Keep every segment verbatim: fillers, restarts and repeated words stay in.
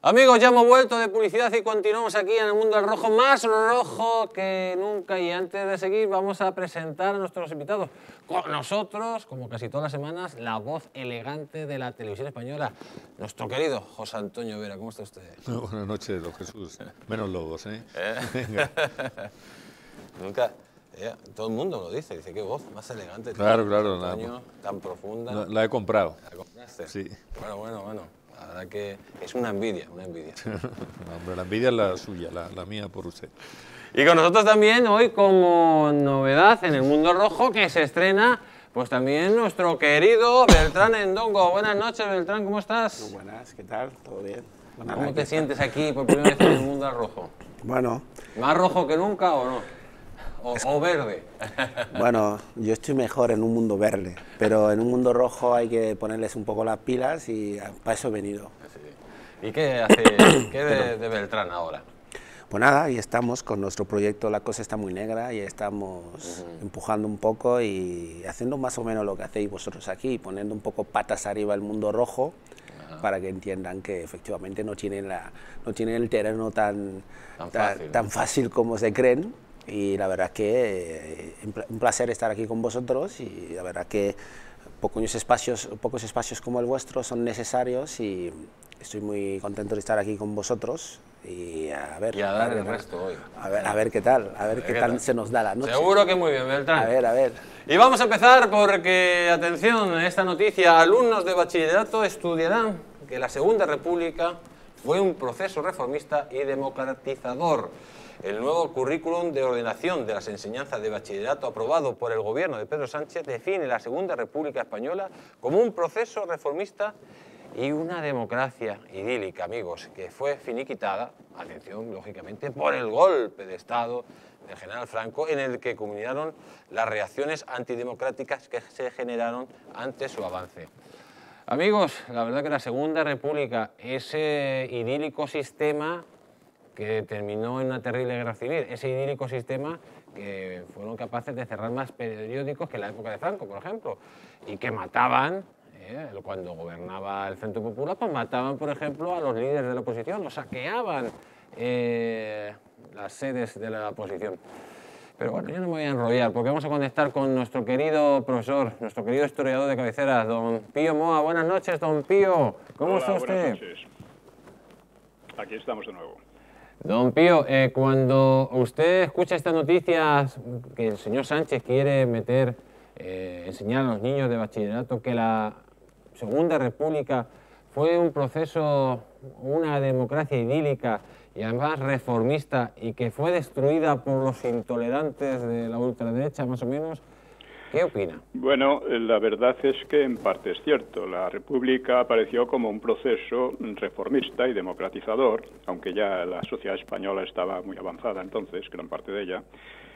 Amigos, ya hemos vuelto de publicidad y continuamos aquí en el mundo del rojo, más rojo que nunca. Y antes de seguir vamos a presentar a nuestros invitados. Con nosotros, como casi todas las semanas, la voz elegante de la televisión española, nuestro querido José Antonio Vera. ¿Cómo está usted? No, buenas noches, don Jesús. Menos lobos, ¿eh? ¿Eh? Nunca... Eh, todo el mundo lo dice, dice, qué voz más elegante. Claro, claro. Antonio, La, tan profunda. La, la he comprado. ¿La compraste? Sí. Bueno, bueno, bueno. La verdad que es una envidia, una envidia. No, hombre, la envidia es la suya, la, la mía por usted. Y con nosotros también hoy como novedad en el mundo rojo que se estrena, pues también nuestro querido Beltrán Endongo. Buenas noches, Beltrán, ¿cómo estás? Muy buenas, ¿qué tal? ¿Todo bien? Bueno, ¿Cómo te está. sientes aquí por primera vez en el mundo rojo? Bueno. ¿Más rojo que nunca o no? O, o verde. Bueno, yo estoy mejor en un mundo verde, pero en un mundo rojo hay que ponerles un poco las pilas y para eso he venido. Sí. ¿Y qué hace qué de, de Beltrán ahora? Pues nada, ahí estamos con nuestro proyecto La Cosa Está Muy Negra y estamos uh-huh. empujando un poco y haciendo más o menos lo que hacéis vosotros aquí, poniendo un poco patas arriba el mundo rojo uh-huh. para que entiendan que efectivamente no tienen, la, no tienen el terreno tan, tan, tan, fácil, tan ¿no? fácil como se creen. Y la verdad que eh, un placer estar aquí con vosotros y la verdad que pocos espacios, pocos espacios como el vuestro son necesarios y estoy muy contento de estar aquí con vosotros y a ver, y a dar a ver, el resto hoy. A ver, a ver qué tal, a ver, a ver qué, qué tal, tal se nos da la noche. Seguro que muy bien, Beltrán. A ver, a ver. Y vamos a empezar porque, atención, esta noticia, alumnos de bachillerato estudiarán que la Segunda República fue un proceso reformista y democratizador. El nuevo currículum de ordenación de las enseñanzas de bachillerato aprobado por el gobierno de Pedro Sánchez define la Segunda República Española como un proceso reformista y una democracia idílica, amigos, que fue finiquitada, atención, lógicamente, por el golpe de Estado del general Franco, en el que culminaron las reacciones antidemocráticas que se generaron ante su avance. Amigos, la verdad que la Segunda República, ese idílico sistema que terminó en una terrible guerra civil, ese idílico sistema que fueron capaces de cerrar más periódicos que en la época de Franco, por ejemplo, y que mataban, eh, cuando gobernaba el Frente Popular, pues mataban, por ejemplo, a los líderes de la oposición, los saqueaban eh, las sedes de la oposición. Pero bueno, yo no me voy a enrollar, porque vamos a conectar con nuestro querido profesor, nuestro querido historiador de cabecera, don Pío Moa. Buenas noches, don Pío. ¿Cómo Hola, está usted? Buenas noches. Aquí estamos de nuevo. Don Pío, eh, cuando usted escucha estas noticias que el señor Sánchez quiere meter, eh, enseñar a los niños de bachillerato que la Segunda República fue un proceso, una democracia idílica y además reformista y que fue destruida por los intolerantes de la ultraderecha, más o menos, ¿qué opina? Bueno, la verdad es que en parte es cierto. La República apareció como un proceso reformista y democratizador, aunque ya la sociedad española estaba muy avanzada entonces, gran parte de ella,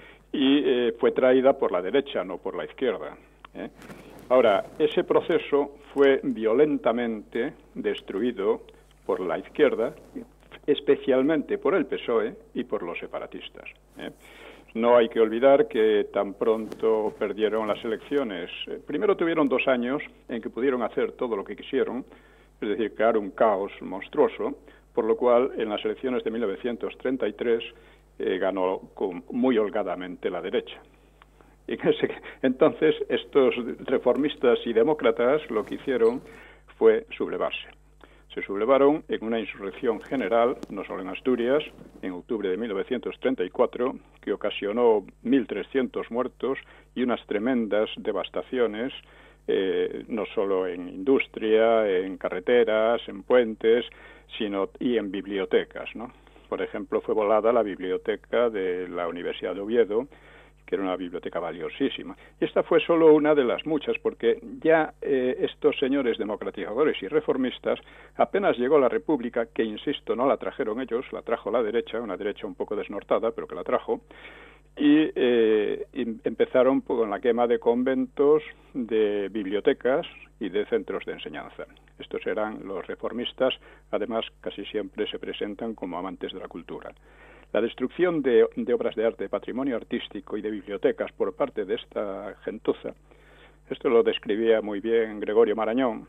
y eh, fue traída por la derecha, no por la izquierda, ¿eh? Ahora, ese proceso fue violentamente destruido por la izquierda, especialmente por el P S O E y por los separatistas, ¿eh? No hay que olvidar que tan pronto perdieron las elecciones, eh, primero tuvieron dos años en que pudieron hacer todo lo que quisieron, es decir, crear un caos monstruoso, por lo cual en las elecciones de mil novecientos treinta y tres eh, ganó con, muy holgadamente la derecha. Y ese, entonces estos reformistas y demócratas lo que hicieron fue sublevarse. Se sublevaron en una insurrección general, no solo en Asturias, en octubre de mil novecientos treinta y cuatro, que ocasionó mil trescientos muertos y unas tremendas devastaciones, eh, no solo en industria, en carreteras, en puentes, sino y en bibliotecas, ¿no? Por ejemplo, fue volada la biblioteca de la Universidad de Oviedo, que era una biblioteca valiosísima. Y esta fue solo una de las muchas, porque ya eh, estos señores democratizadores y reformistas, apenas llegó la República, que insisto, no la trajeron ellos, la trajo la derecha, una derecha un poco desnortada, pero que la trajo, y, eh, y empezaron pues, con la quema de conventos, de bibliotecas y de centros de enseñanza. Estos eran los reformistas, además casi siempre se presentan como amantes de la cultura. La destrucción de, de obras de arte, de patrimonio artístico y de bibliotecas por parte de esta gentuza, esto lo describía muy bien Gregorio Marañón,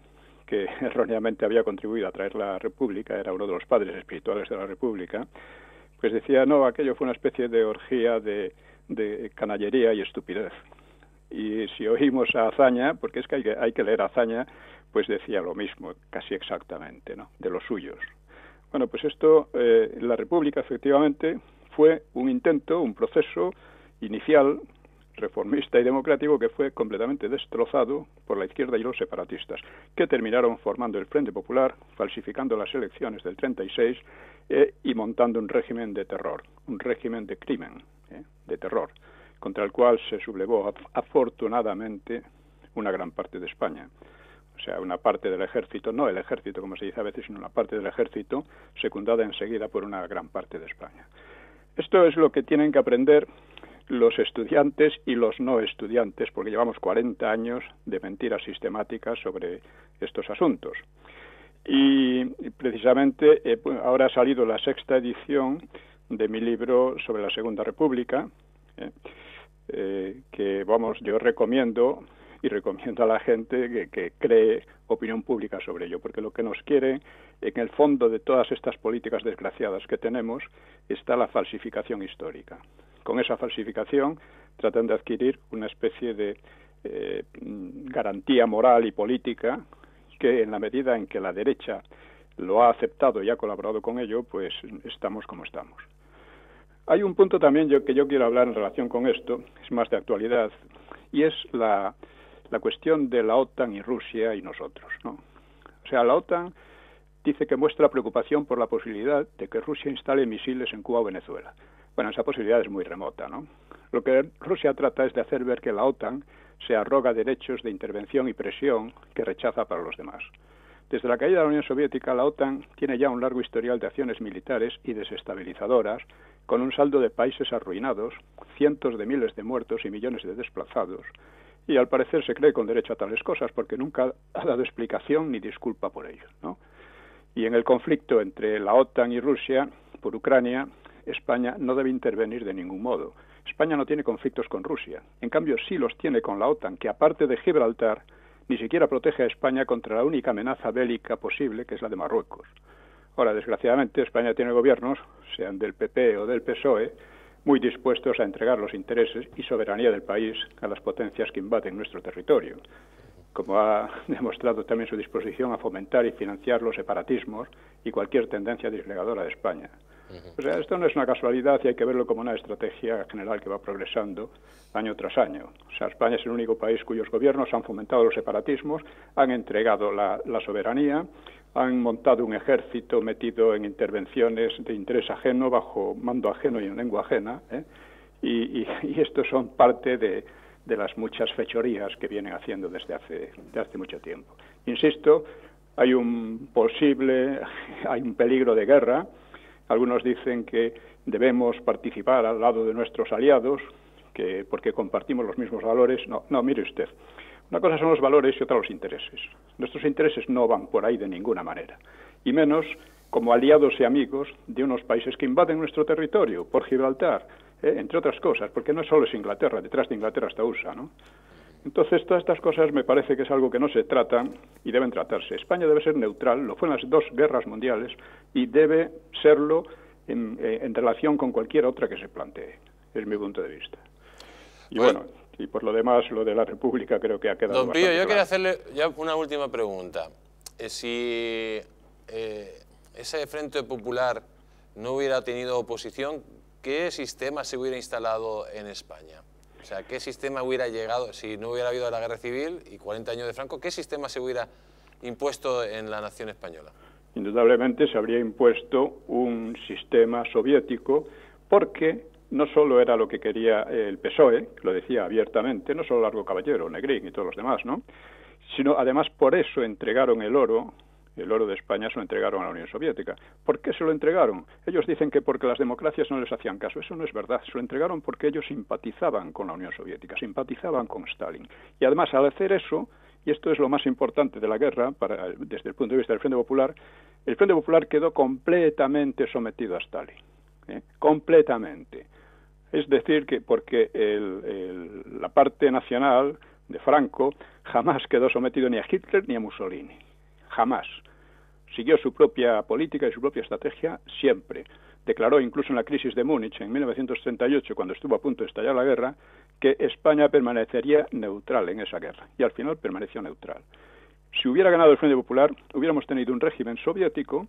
que erróneamente había contribuido a traer la República, era uno de los padres espirituales de la República, pues decía, no, aquello fue una especie de orgía de, de canallería y estupidez. Y si oímos a Azaña, porque es que hay que, hay que leer a Azaña, pues decía lo mismo, casi exactamente, ¿no?, de los suyos. Bueno, pues esto, eh, la República efectivamente fue un intento, un proceso inicial, reformista y democrático, que fue completamente destrozado por la izquierda y los separatistas, que terminaron formando el Frente Popular, falsificando las elecciones del treinta y seis eh, y montando un régimen de terror, un régimen de crimen, eh, de terror, contra el cual se sublevó afortunadamente una gran parte de España. O sea, una parte del ejército, no el ejército como se dice a veces, sino una parte del ejército, secundada enseguida por una gran parte de España. Esto es lo que tienen que aprender los estudiantes y los no estudiantes, porque llevamos cuarenta años de mentiras sistemáticas sobre estos asuntos. Y precisamente eh, ahora ha salido la sexta edición de mi libro sobre la Segunda República, eh, eh, que, vamos, yo recomiendo y recomiendo a la gente que, que cree opinión pública sobre ello, porque lo que nos quiere, en el fondo de todas estas políticas desgraciadas que tenemos, está la falsificación histórica. Con esa falsificación tratan de adquirir una especie de eh, garantía moral y política que, en la medida en que la derecha lo ha aceptado y ha colaborado con ello, pues estamos como estamos. Hay un punto también yo, que yo quiero hablar en relación con esto, es más de actualidad, y es la, la cuestión de la OTAN y Rusia y nosotros, ¿no? O sea, la OTAN dice que muestra preocupación por la posibilidad de que Rusia instale misiles en Cuba o Venezuela. Bueno, esa posibilidad es muy remota, ¿no? Lo que Rusia trata es de hacer ver que la OTAN se arroga derechos de intervención y presión que rechaza para los demás. Desde la caída de la Unión Soviética, la OTAN tiene ya un largo historial de acciones militares y desestabilizadoras, con un saldo de países arruinados, cientos de miles de muertos y millones de desplazados, y al parecer se cree con derecho a tales cosas, porque nunca ha dado explicación ni disculpa por ello, ¿no? Y en el conflicto entre la OTAN y Rusia, por Ucrania, España no debe intervenir de ningún modo. España no tiene conflictos con Rusia. En cambio, sí los tiene con la OTAN, que aparte de Gibraltar, ni siquiera protege a España contra la única amenaza bélica posible, que es la de Marruecos. Ahora, desgraciadamente, España tiene gobiernos, sean del P P o del P S O E, muy dispuestos a entregar los intereses y soberanía del país a las potencias que invaden nuestro territorio, como ha demostrado también su disposición a fomentar y financiar los separatismos y cualquier tendencia disgregadora de España. O sea, esto no es una casualidad y hay que verlo como una estrategia general que va progresando año tras año. O sea, España es el único país cuyos gobiernos han fomentado los separatismos, han entregado la, la soberanía, han montado un ejército metido en intervenciones de interés ajeno, bajo mando ajeno y en lengua ajena, ¿eh? y, y, y estos son parte de, de las muchas fechorías que vienen haciendo desde hace, desde hace mucho tiempo. Insisto, hay un posible, hay un peligro de guerra. Algunos dicen que debemos participar al lado de nuestros aliados, que porque compartimos los mismos valores. No, no, mire usted, una cosa son los valores y otra los intereses. Nuestros intereses no van por ahí de ninguna manera, y menos como aliados y amigos de unos países que invaden nuestro territorio, por Gibraltar, ¿eh? entre otras cosas, porque no solo es Inglaterra, detrás de Inglaterra está U S A, ¿no? Entonces, todas estas cosas me parece que es algo que no se trata y deben tratarse. España debe ser neutral, lo fue en las dos guerras mundiales y debe serlo en, en relación con cualquier otra que se plantee, es mi punto de vista. Y bueno, bueno y por lo demás, lo de la República creo que ha quedado Don Pío, yo claro. quería hacerle ya una última pregunta. Eh, si eh, ese Frente Popular no hubiera tenido oposición, ¿qué sistema se hubiera instalado en España? O sea, ¿qué sistema hubiera llegado, si no hubiera habido la guerra civil y cuarenta años de Franco, qué sistema se hubiera impuesto en la nación española? Indudablemente se habría impuesto un sistema soviético, porque no solo era lo que quería el P S O E, lo decía abiertamente, no solo Largo Caballero, Negrín y todos los demás, ¿no? Sino además por eso entregaron el oro. El oro de España se lo entregaron a la Unión Soviética. ¿Por qué se lo entregaron? Ellos dicen que porque las democracias no les hacían caso. Eso no es verdad. Se lo entregaron porque ellos simpatizaban con la Unión Soviética, simpatizaban con Stalin. Y además, al hacer eso, y esto es lo más importante de la guerra, para, desde el punto de vista del Frente Popular, el Frente Popular quedó completamente sometido a Stalin. ¿eh? Completamente. Es decir, que porque el, el, la parte nacional de Franco jamás quedó sometido ni a Hitler ni a Mussolini. jamás. Siguió su propia política y su propia estrategia siempre. Declaró incluso en la crisis de Múnich en mil novecientos treinta y ocho, cuando estuvo a punto de estallar la guerra, que España permanecería neutral en esa guerra. Y al final permaneció neutral. Si hubiera ganado el Frente Popular, hubiéramos tenido un régimen soviético,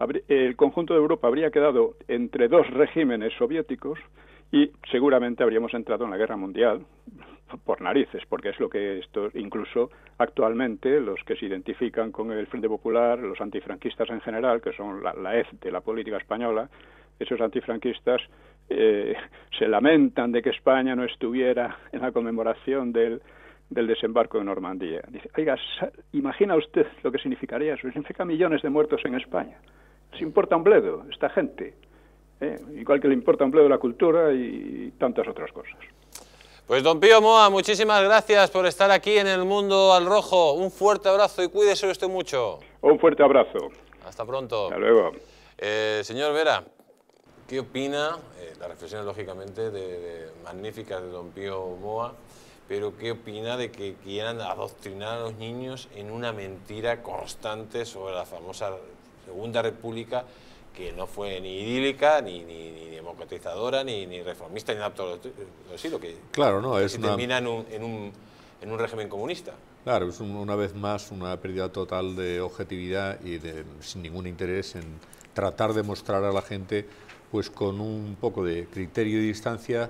el conjunto de Europa habría quedado entre dos regímenes soviéticos y seguramente habríamos entrado en la guerra mundial por narices, porque es lo que esto, incluso actualmente los que se identifican con el Frente Popular, los antifranquistas en general, que son la, la hez de la política española, esos antifranquistas eh, se lamentan de que España no estuviera en la conmemoración del, del desembarco de Normandía. Dice, oiga, ¿imagina usted lo que significaría eso? Significa millones de muertos en España. ¿Les importa un bledo esta gente? ¿Eh? Igual que le importa un bledo la cultura y tantas otras cosas. Pues don Pío Moa, muchísimas gracias por estar aquí en El Mundo al Rojo. Un fuerte abrazo y cuídese usted mucho. Un fuerte abrazo. Hasta pronto. Hasta luego. Eh, señor Vera, ¿qué opina? Eh, las reflexiones, lógicamente, de, de, magníficas de don Pío Moa, pero ¿qué opina de que quieran adoctrinar a los niños en una mentira constante sobre la famosa Segunda República, que no fue ni idílica, ni, ni, ni democratizadora, ni, ni reformista, ni nada, todo sí, lo que, claro, no, que es si una... termina en un, en, un, en un régimen comunista. Claro, es un, una vez más una pérdida total de objetividad y de, sin ningún interés en tratar de mostrar a la gente, pues con un poco de criterio y distancia,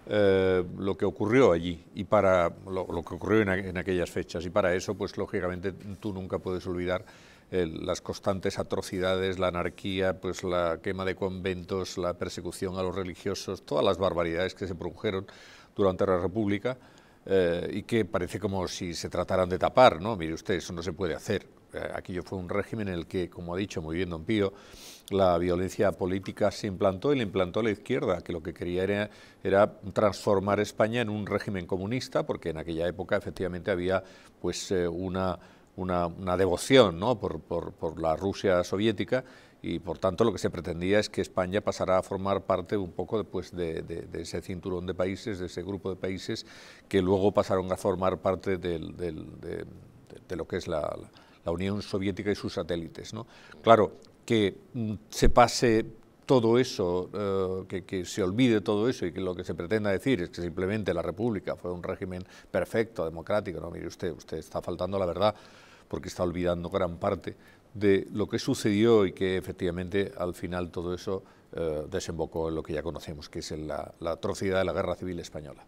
eh, lo que ocurrió allí y para lo, lo que ocurrió en, en aquellas fechas. Y para eso, pues lógicamente, tú nunca puedes olvidar El, las constantes atrocidades, la anarquía, pues la quema de conventos, la persecución a los religiosos, todas las barbaridades que se produjeron durante la República eh, y que parece como si se trataran de tapar, ¿no? Mire usted, eso no se puede hacer. Eh, aquello fue un régimen en el que, como ha dicho muy bien don Pío, la violencia política se implantó y la implantó la izquierda, que lo que quería era, era transformar España en un régimen comunista, porque en aquella época efectivamente había pues eh, una... Una, una devoción, ¿no? por, por, por la Rusia soviética y por tanto lo que se pretendía es que España pasara a formar parte un poco pues, de, de, de ese cinturón de países, de ese grupo de países que luego pasaron a formar parte del, del, de, de, de lo que es la, la Unión Soviética y sus satélites, ¿no? Claro, que mm, se pase todo eso, eh, que, que se olvide todo eso y que lo que se pretenda decir es que simplemente la República fue un régimen perfecto, democrático, no, mire usted, usted está faltando la verdad, porque está olvidando gran parte de lo que sucedió y que efectivamente al final todo eso eh, desembocó en lo que ya conocemos, que es la, la atrocidad de la Guerra Civil Española.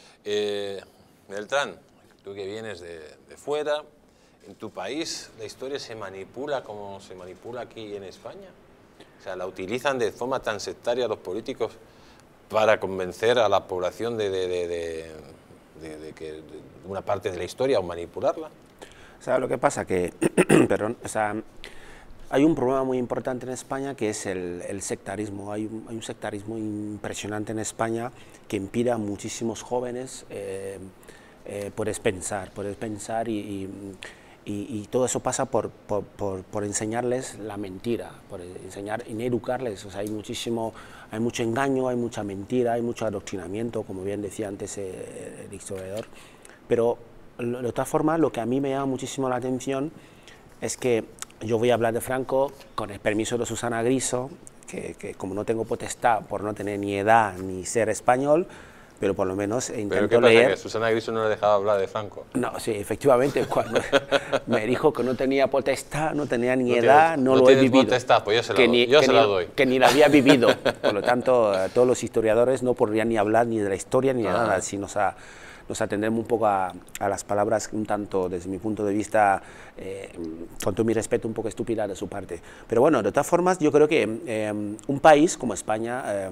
Eh, Beltrán, tú que vienes de, de fuera, ¿en tu país la historia se manipula como se manipula aquí en España? O sea, ¿la utilizan de forma tan sectaria los políticos para convencer a la población de, de, de, de, de, de que de una parte de la historia o manipularla? O sea, lo que pasa que, perdón, o sea, hay un problema muy importante en España que es el, el sectarismo. Hay un, hay un sectarismo impresionante en España que impide a muchísimos jóvenes eh, eh, poder pensar, poder pensar y, y, y, y todo eso pasa por, por, por, por enseñarles la mentira, por enseñar y educarles. O sea, hay muchísimo, hay mucho engaño, hay mucha mentira, hay mucho adoctrinamiento, como bien decía antes el historiador, pero de otra forma, lo que a mí me llama muchísimo la atención es que yo voy a hablar de Franco con el permiso de Susana Griso, que, que como no tengo potestad por no tener ni edad ni ser español, pero por lo menos intento leer... ¿Pero qué pasa, leer... que Susana Griso no le dejaba hablar de Franco? No, sí, efectivamente, cuando me dijo que no tenía potestad, no tenía ni no edad, tienes, no, no lo he vivido. Potestad, pues yo se la que doy. Ni, yo que se ni, la doy. Que ni la había vivido, por lo tanto, todos los historiadores no podrían ni hablar ni de la historia ni de ah. nada, si nos ha... nos atendremos un poco a, a las palabras un tanto, desde mi punto de vista, eh, con todo mi respeto, un poco estúpida de su parte. Pero bueno, de todas formas, yo creo que eh, un país como España, eh,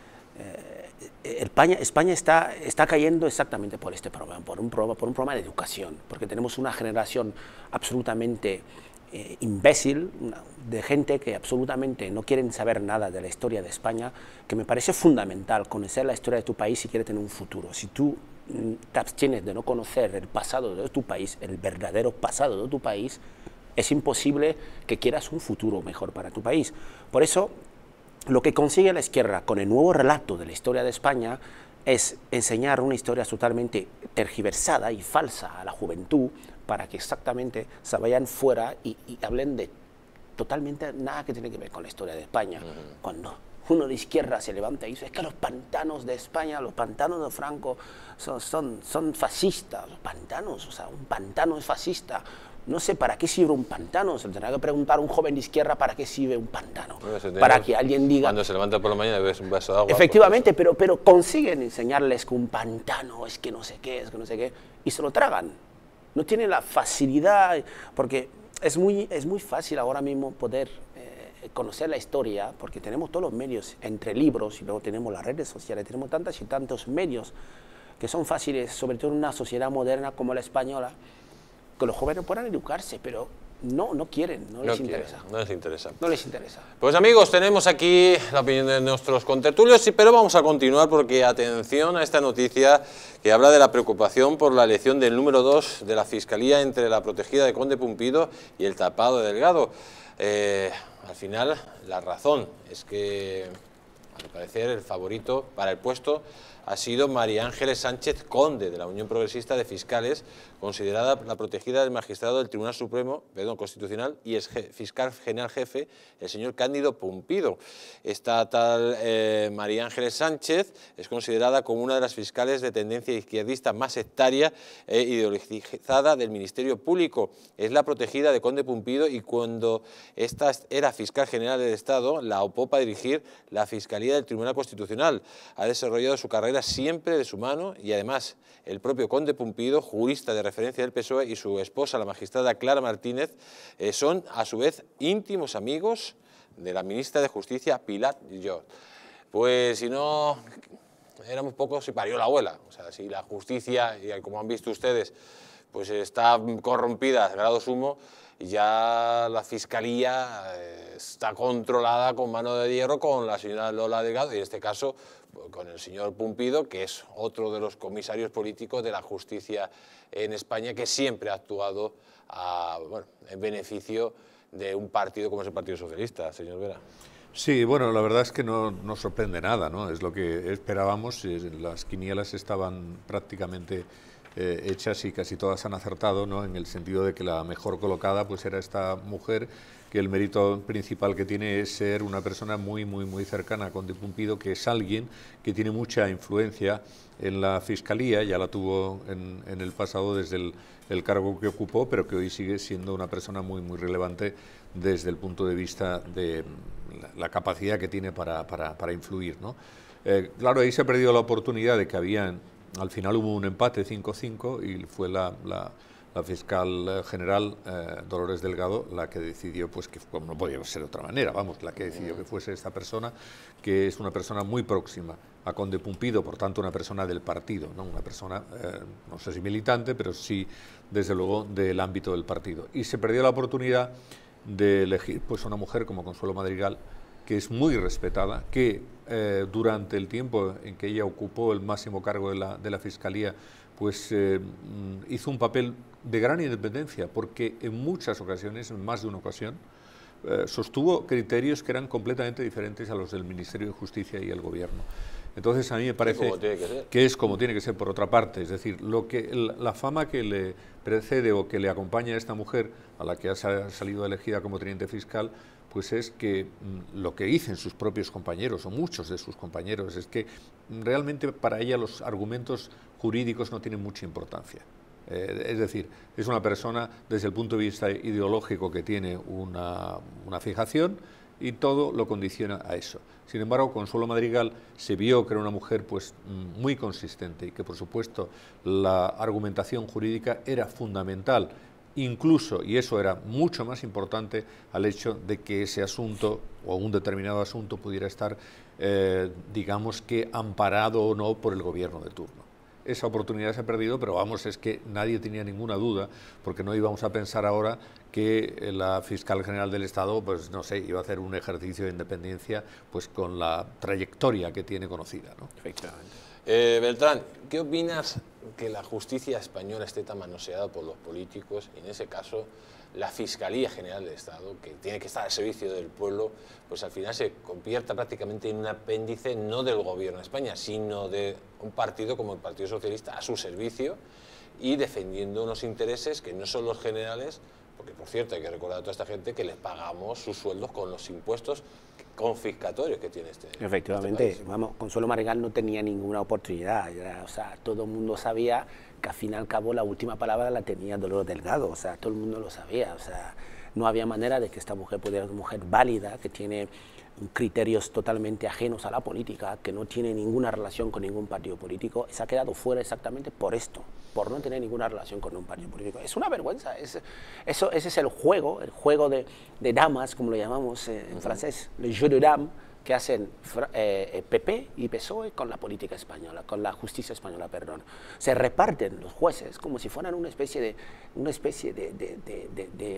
eh, España, España está, está cayendo exactamente por este problema, por un problema, por un problema de educación, porque tenemos una generación absolutamente eh, imbécil, una, de gente que absolutamente no quieren saber nada de la historia de España, que me parece fundamental conocer la historia de tu país si quieres tener un futuro. Si tú te abstienes de no conocer el pasado de tu país, el verdadero pasado de tu país, es imposible que quieras un futuro mejor para tu país. Por eso, lo que consigue la izquierda con el nuevo relato de la historia de España es enseñar una historia totalmente tergiversada y falsa a la juventud para que exactamente se vayan fuera y, y hablen de totalmente nada que tiene que ver con la historia de España. Uh-huh. Cuando uno de izquierda se levanta y dice, es que los pantanos de España, los pantanos de Franco son, son, son fascistas, los pantanos, o sea, un pantano es fascista. No sé para qué sirve un pantano, se le tendrá que preguntar a un joven de izquierda para qué sirve un pantano. Bueno, para que alguien diga... Cuando se levanta por la mañana bebes un vaso de agua. Efectivamente, pero, pero consiguen enseñarles que un pantano es que no sé qué, es que no sé qué, y se lo tragan. No tienen la facilidad, porque es muy, es muy fácil ahora mismo poder eh, conocer la historia, porque tenemos todos los medios, entre libros, y luego tenemos las redes sociales, tenemos tantos y tantos medios que son fáciles, sobre todo en una sociedad moderna como la española, que los jóvenes puedan educarse, pero no, no quieren, no, no les quieren, interesa. No les interesa. No les interesa. Pues amigos, tenemos aquí la opinión de nuestros contertulios, pero vamos a continuar porque atención a esta noticia que habla de la preocupación por la elección del número dos de la Fiscalía entre la protegida de Conde Pumpido y el tapado de Delgado. Eh, al final, la razón es que, al parecer, el favorito para el puesto ha sido María Ángeles Sánchez Conde, de la Unión Progresista de Fiscales, considerada la protegida del magistrado del Tribunal Supremo, perdón, Constitucional, y es fiscal general jefe, el señor Cándido Pumpido. Esta tal eh, María Ángeles Sánchez es considerada como una de las fiscales de tendencia izquierdista más sectaria e ideologizada del Ministerio Público. Es la protegida de Conde Pumpido y cuando esta era fiscal general del Estado, la opó para dirigir la Fiscalía del Tribunal Constitucional. Ha desarrollado su carrera siempre de su mano y además el propio Conde Pumpido, jurista de referencia del P S O E, y su esposa, la magistrada Clara Martínez, eh, son a su vez íntimos amigos de la ministra de Justicia, Pilar Llot. Pues si no éramos pocos, se parió la abuela. O sea, si la justicia, y como han visto ustedes, pues está corrompida a grado sumo, ya la Fiscalía eh, está controlada con mano de hierro con la señora Lola Delgado y en este caso con el señor Pumpido, que es otro de los comisarios políticos de la justicia en España, que siempre ha actuado a, bueno, en beneficio de un partido como es el Partido Socialista, señor Vera. Sí, bueno, la verdad es que no nos sorprende nada, ¿no? Es lo que esperábamos, las quinielas estaban prácticamente eh, hechas y casi todas han acertado, ¿no? En el sentido de que la mejor colocada pues era esta mujer, que el mérito principal que tiene es ser una persona muy, muy, muy cercana a Conde Pumpido, que es alguien que tiene mucha influencia en la Fiscalía, ya la tuvo en, en el pasado desde el, el cargo que ocupó, pero que hoy sigue siendo una persona muy, muy relevante desde el punto de vista de la, la capacidad que tiene para, para, para influir, ¿no? Eh, claro, ahí se ha perdido la oportunidad de que habían, al final hubo un empate cinco cinco y fue la... la la fiscal general eh, Dolores Delgado la que decidió, pues que pues, no podía ser de otra manera, vamos, la que decidió que fuese esta persona, que es una persona muy próxima a Conde Pumpido, por tanto una persona del partido, ¿no? Una persona, eh, no sé si militante, pero sí, desde luego, del ámbito del partido. Y se perdió la oportunidad de elegir pues una mujer como Consuelo Madrigal, que es muy respetada, que eh, durante el tiempo en que ella ocupó el máximo cargo de la, de la Fiscalía, pues eh, hizo un papel de gran independencia, porque en muchas ocasiones, en más de una ocasión, eh, sostuvo criterios que eran completamente diferentes a los del Ministerio de Justicia y el Gobierno. Entonces a mí me parece que, que es como tiene que ser por otra parte, es decir, lo que, la fama que le precede o que le acompaña a esta mujer, a la que ha salido elegida como teniente fiscal, pues es que mm, lo que dicen sus propios compañeros, o muchos de sus compañeros, es que mm, realmente para ella los argumentos jurídicos no tienen mucha importancia. Eh, es decir, es una persona desde el punto de vista ideológico que tiene una, una fijación y todo lo condiciona a eso. Sin embargo, Consuelo Madrigal se vio que era una mujer pues, muy consistente y que, por supuesto, la argumentación jurídica era fundamental, incluso, y eso era mucho más importante, al hecho de que ese asunto o un determinado asunto pudiera estar, eh, digamos que, amparado o no por el gobierno de turno. Esa oportunidad se ha perdido, pero vamos, es que nadie tenía ninguna duda, porque no íbamos a pensar ahora que la fiscal general del Estado, pues no sé, iba a hacer un ejercicio de independencia pues con la trayectoria que tiene conocida, ¿no? Efectivamente. Eh, Beltrán, ¿qué opinas que la justicia española esté tan manoseada por los políticos, y en ese caso la Fiscalía General del Estado, que tiene que estar al servicio del pueblo, pues al final se convierta prácticamente en un apéndice no del gobierno de España, sino de un partido como el Partido Socialista a su servicio y defendiendo unos intereses que no son los generales, porque por cierto hay que recordar a toda esta gente que les pagamos sus sueldos con los impuestos confiscatorios que tiene este Efectivamente, este país. Vamos, Consuelo Maragall no tenía ninguna oportunidad, era, o sea, todo el mundo sabía que al fin y al cabo la última palabra la tenía Dolores Delgado, o sea, todo el mundo lo sabía, o sea, no había manera de que esta mujer pudiera ser una mujer válida, que tiene criterios totalmente ajenos a la política, que no tiene ninguna relación con ningún partido político, se ha quedado fuera exactamente por esto, por no tener ninguna relación con un partido político. Es una vergüenza, es, eso, ese es el juego, el juego de, de damas, como lo llamamos eh, en uh-huh. francés, le jeu de dames, que hacen eh, P P y P S O E con la política española, con la justicia española, perdón. Se reparten los jueces como si fueran una especie de, una especie de, de, de, de, de,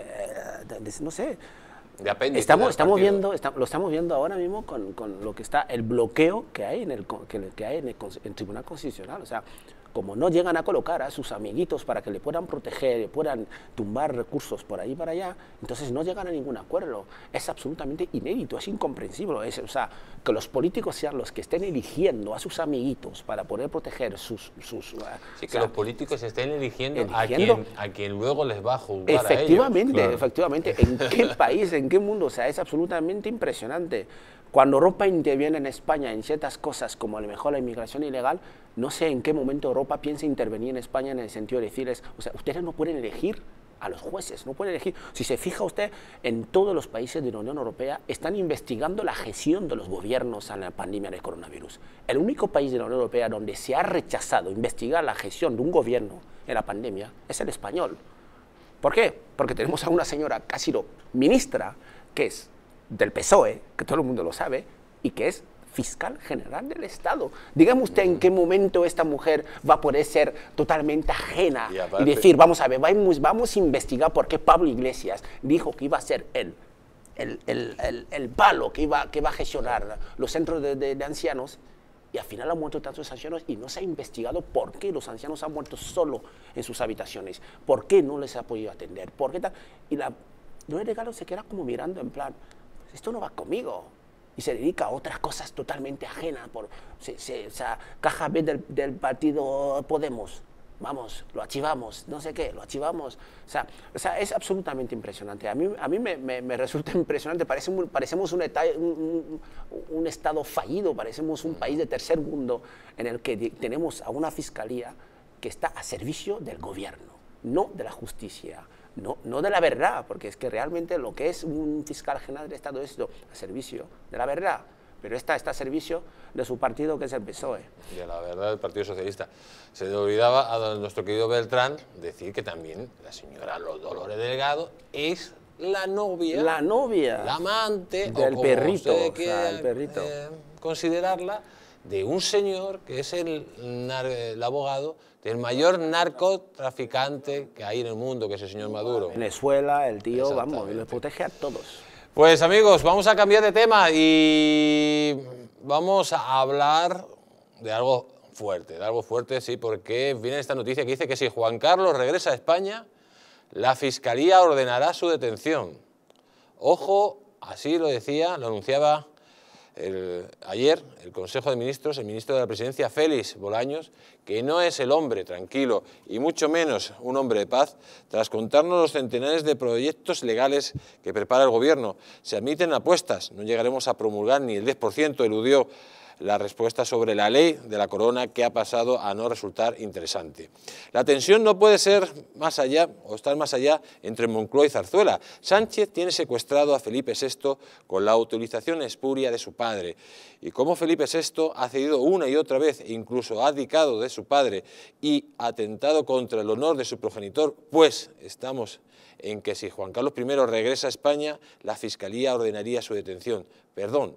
eh, de, de no sé, de apéndice estamos, estamos viendo, está, lo estamos viendo ahora mismo con, con lo que está, el bloqueo que hay en el, que, que hay en el, en el Tribunal Constitucional, o sea, como no llegan a colocar a sus amiguitos para que le puedan proteger, le puedan tumbar recursos por ahí y para allá, entonces no llegan a ningún acuerdo. Es absolutamente inédito, es incomprensible. Es, o sea, que los políticos sean los que estén eligiendo a sus amiguitos para poder proteger sus... sus sí, que sea, los políticos estén eligiendo, eligiendo a, quien, a quien luego les va a juzgar efectivamente, a ellos. Claro. Efectivamente, ¿en qué país, en qué mundo? O sea, es absolutamente impresionante. Cuando Europa interviene en España en ciertas cosas, como a lo mejor la inmigración ilegal, no sé en qué momento Europa piensa intervenir en España en el sentido de decirles, o sea, ustedes no pueden elegir a los jueces, no pueden elegir. Si se fija usted, en todos los países de la Unión Europea están investigando la gestión de los gobiernos en la pandemia del coronavirus. El único país de la Unión Europea donde se ha rechazado investigar la gestión de un gobierno en la pandemia es el español. ¿Por qué? Porque tenemos a una señora que ha sido ministra, que es del P S O E, que todo el mundo lo sabe, y que es fiscal general del Estado. Dígame usted en qué momento esta mujer va a poder ser totalmente ajena y, aparte, y decir, vamos a ver, vamos, vamos a investigar por qué Pablo Iglesias dijo que iba a ser él, el, el, el, el palo que iba, que iba a gestionar los centros de, de, de ancianos, y al final han muerto tantos ancianos y no se ha investigado por qué los ancianos han muerto solo en sus habitaciones, por qué no les ha podido atender, por qué tal. Y la Dolores Delgado se queda como mirando en plan, esto no va conmigo, y se dedica a otras cosas totalmente ajenas, por, se, se, o sea, caja B del, del partido Podemos, vamos, lo archivamos, no sé qué, lo archivamos, o sea, o sea es absolutamente impresionante, a mí, a mí me, me, me resulta impresionante, parecemos, parecemos un, eta, un, un, un estado fallido, parecemos un país de tercer mundo en el que tenemos a una fiscalía que está a servicio del gobierno, no de la justicia. No, no de la verdad, porque es que realmente lo que es un fiscal general del Estado es esto, a servicio de la verdad, pero esta está a servicio de su partido, que es el P S O E. Y de la verdad del Partido Socialista. Se le olvidaba a nuestro querido Beltrán decir que también la señora Dolores Delgado es la novia, la novia, la amante, del o como perrito, usted o quiera, sea, el perrito. Eh, considerarla, de un señor que es el, el abogado del mayor narcotraficante que hay en el mundo, que es el señor Maduro. Venezuela, el tío, vamos, y los protege a todos. Pues amigos, vamos a cambiar de tema y vamos a hablar de algo fuerte, de algo fuerte, sí, porque viene esta noticia que dice que si Juan Carlos regresa a España, la Fiscalía ordenará su detención. Ojo, así lo decía, lo anunciaba El, ayer el Consejo de Ministros, el ministro de la Presidencia, Félix Bolaños, que no es el hombre tranquilo y mucho menos un hombre de paz, tras contarnos los centenares de proyectos legales que prepara el Gobierno. Se admiten apuestas, no llegaremos a promulgar ni el diez por ciento, eludió la respuesta sobre la ley de la corona, que ha pasado a no resultar interesante. La tensión no puede ser más allá o estar más allá entre Moncloa y Zarzuela. Sánchez tiene secuestrado a Felipe sexto con la utilización espuria de su padre. Y como Felipe sexto ha cedido una y otra vez e incluso ha abdicado de su padre y atentado contra el honor de su progenitor, pues estamos en que si Juan Carlos primero regresa a España, la Fiscalía ordenaría su detención. Perdón,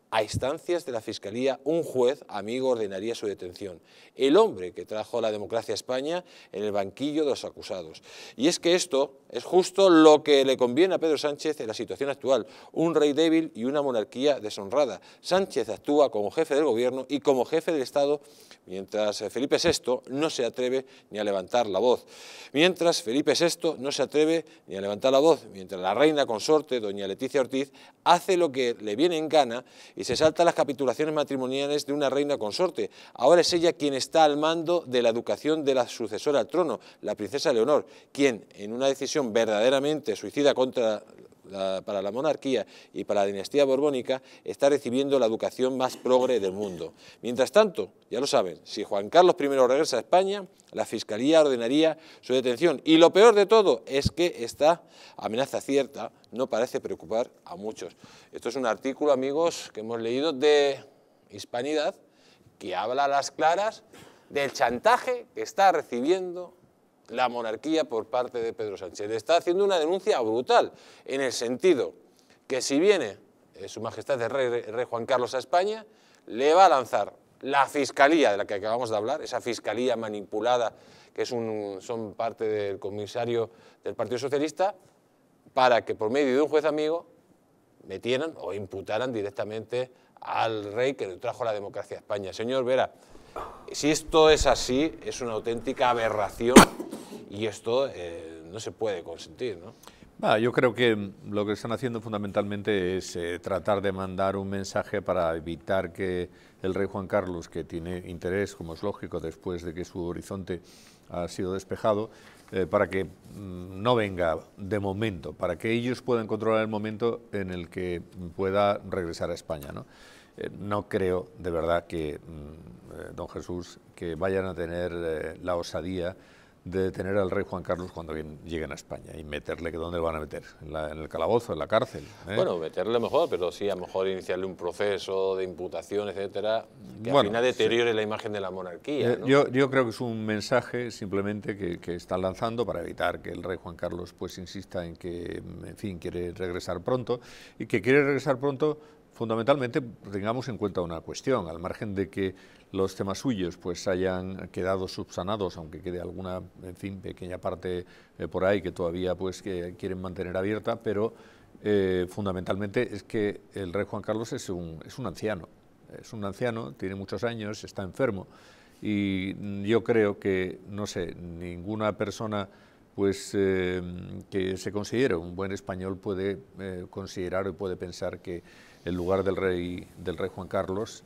A instancias de la Fiscalía, un juez amigo ordenaría su detención. El hombre que trajo la democracia a España en el banquillo de los acusados. Y es que esto es justo lo que le conviene a Pedro Sánchez en la situación actual. Un rey débil y una monarquía deshonrada. Sánchez actúa como jefe del gobierno y como jefe del Estado, mientras Felipe sexto no se atreve ni a levantar la voz. Mientras Felipe sexto no se atreve ni a levantar la voz, mientras la reina consorte, doña Leticia Ortiz, hace lo que le viene en gana y se salta las capitulaciones matrimoniales de una reina consorte. Ahora es ella quien está al mando de la educación de la sucesora al trono, la princesa Leonor, quien, en una decisión verdaderamente suicida contra la, para la monarquía y para la dinastía borbónica, está recibiendo la educación más progre del mundo. Mientras tanto, ya lo saben, si Juan Carlos primero regresa a España, la Fiscalía ordenaría su detención. Y lo peor de todo es que esta amenaza cierta no parece preocupar a muchos. Esto es un artículo, amigos, que hemos leído de Hispanidad, que habla a las claras del chantaje que está recibiendo la monarquía por parte de Pedro Sánchez. Le está haciendo una denuncia brutal, en el sentido que si viene eh, Su Majestad el rey, el rey Juan Carlos a España, le va a lanzar la Fiscalía de la que acabamos de hablar, esa Fiscalía manipulada, que es un, son parte del comisario del Partido Socialista, para que por medio de un juez amigo metieran o imputaran directamente al rey que le trajo la democracia a España. Señor Vera, si esto es así, es una auténtica aberración y esto eh, no se puede consentir, ¿no? Ah, yo creo que lo que están haciendo fundamentalmente es eh, tratar de mandar un mensaje para evitar que el rey Juan Carlos, que tiene interés, como es lógico, después de que su horizonte ha sido despejado, eh, para que mm, no venga de momento, para que ellos puedan controlar el momento en el que pueda regresar a España, ¿no? Eh, no creo, de verdad, que, mm, eh, don Jesús, que vayan a tener eh, la osadía de detener al rey Juan Carlos cuando bien lleguen a España y meterle, que ¿dónde le van a meter? ¿En, la, en el calabozo, en la cárcel? ¿eh? Bueno, meterle mejor, pero sí, a lo mejor iniciarle un proceso de imputación, etcétera, que bueno, al final deteriore sí. la imagen de la monarquía, Eh, ¿no? yo, yo creo que es un mensaje simplemente que, que están lanzando para evitar que el rey Juan Carlos pues insista en que, en fin, quiere regresar pronto y que quiere regresar pronto. Fundamentalmente tengamos en cuenta una cuestión, al margen de que los temas suyos pues hayan quedado subsanados, aunque quede alguna, en fin, pequeña parte eh, por ahí que todavía pues que quieren mantener abierta, pero eh, fundamentalmente es que el rey Juan Carlos es un, es un anciano, es un anciano, tiene muchos años, está enfermo y yo creo que, no sé, ninguna persona pues eh, que se considere un buen español puede eh, considerar y puede pensar que el lugar del rey, del rey Juan Carlos,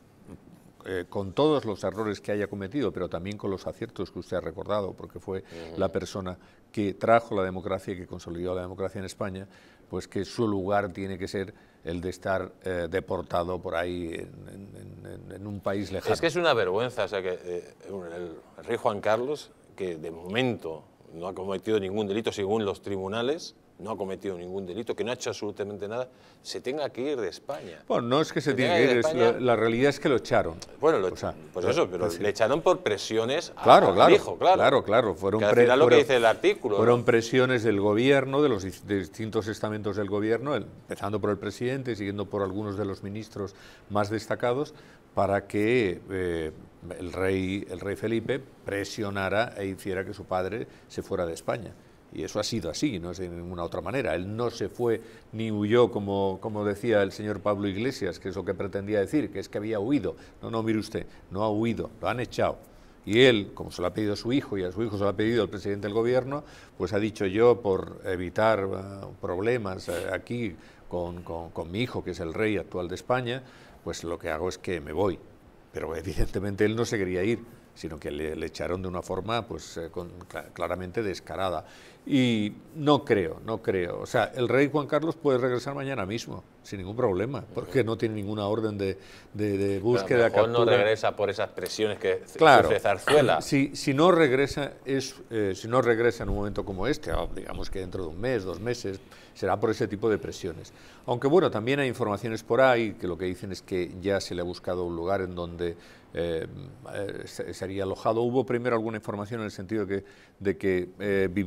eh, con todos los errores que haya cometido, pero también con los aciertos que usted ha recordado, porque fue uh-huh. la persona que trajo la democracia y que consolidó la democracia en España, pues que su lugar tiene que ser el de estar eh, deportado por ahí en, en, en un país lejano. Es que es una vergüenza, o sea, que eh, el, el rey Juan Carlos, que de momento no ha cometido ningún delito según los tribunales, no ha cometido ningún delito, que no ha hecho absolutamente nada, se tenga que ir de España. Bueno, no es que se, se tenga que ir, de España, es la, la realidad es que lo echaron. Bueno, lo, o sea, pues eso, pero sí. le echaron por presiones a, claro, al claro, hijo, claro. Claro, claro, fueron, que al pre, final lo fueron, que dice el artículo. Fueron ¿no? presiones del gobierno, de los de distintos estamentos del gobierno, el, empezando por el presidente, siguiendo por algunos de los ministros más destacados, para que eh, el, rey, el rey Felipe presionara e hiciera que su padre se fuera de España. Y eso ha sido así, no es de ninguna otra manera. Él no se fue ni huyó, como, como decía el señor Pablo Iglesias, que es lo que pretendía decir, que es que había huido. No, no, mire usted, no ha huido, lo han echado. Y él, como se lo ha pedido a su hijo y a su hijo se lo ha pedido el presidente del gobierno, pues ha dicho yo, por evitar uh, problemas uh, aquí con, con, con mi hijo, que es el rey actual de España, pues lo que hago es que me voy. Pero evidentemente él no se quería ir, sino que le, le echaron de una forma pues eh, con, claramente descarada. Y no creo, no creo. O sea, el rey Juan Carlos puede regresar mañana mismo, sin ningún problema, porque no tiene ninguna orden de, de, de búsqueda, captura. No regresa por esas presiones que claro, sufre Zarzuela. Si, si no regresa, es, eh, si no regresa en un momento como este, digamos que dentro de un mes, dos meses, será por ese tipo de presiones. Aunque bueno, también hay informaciones por ahí que lo que dicen es que ya se le ha buscado un lugar en donde eh, eh, sería alojado. Hubo primero alguna información en el sentido de que, de que eh, viviría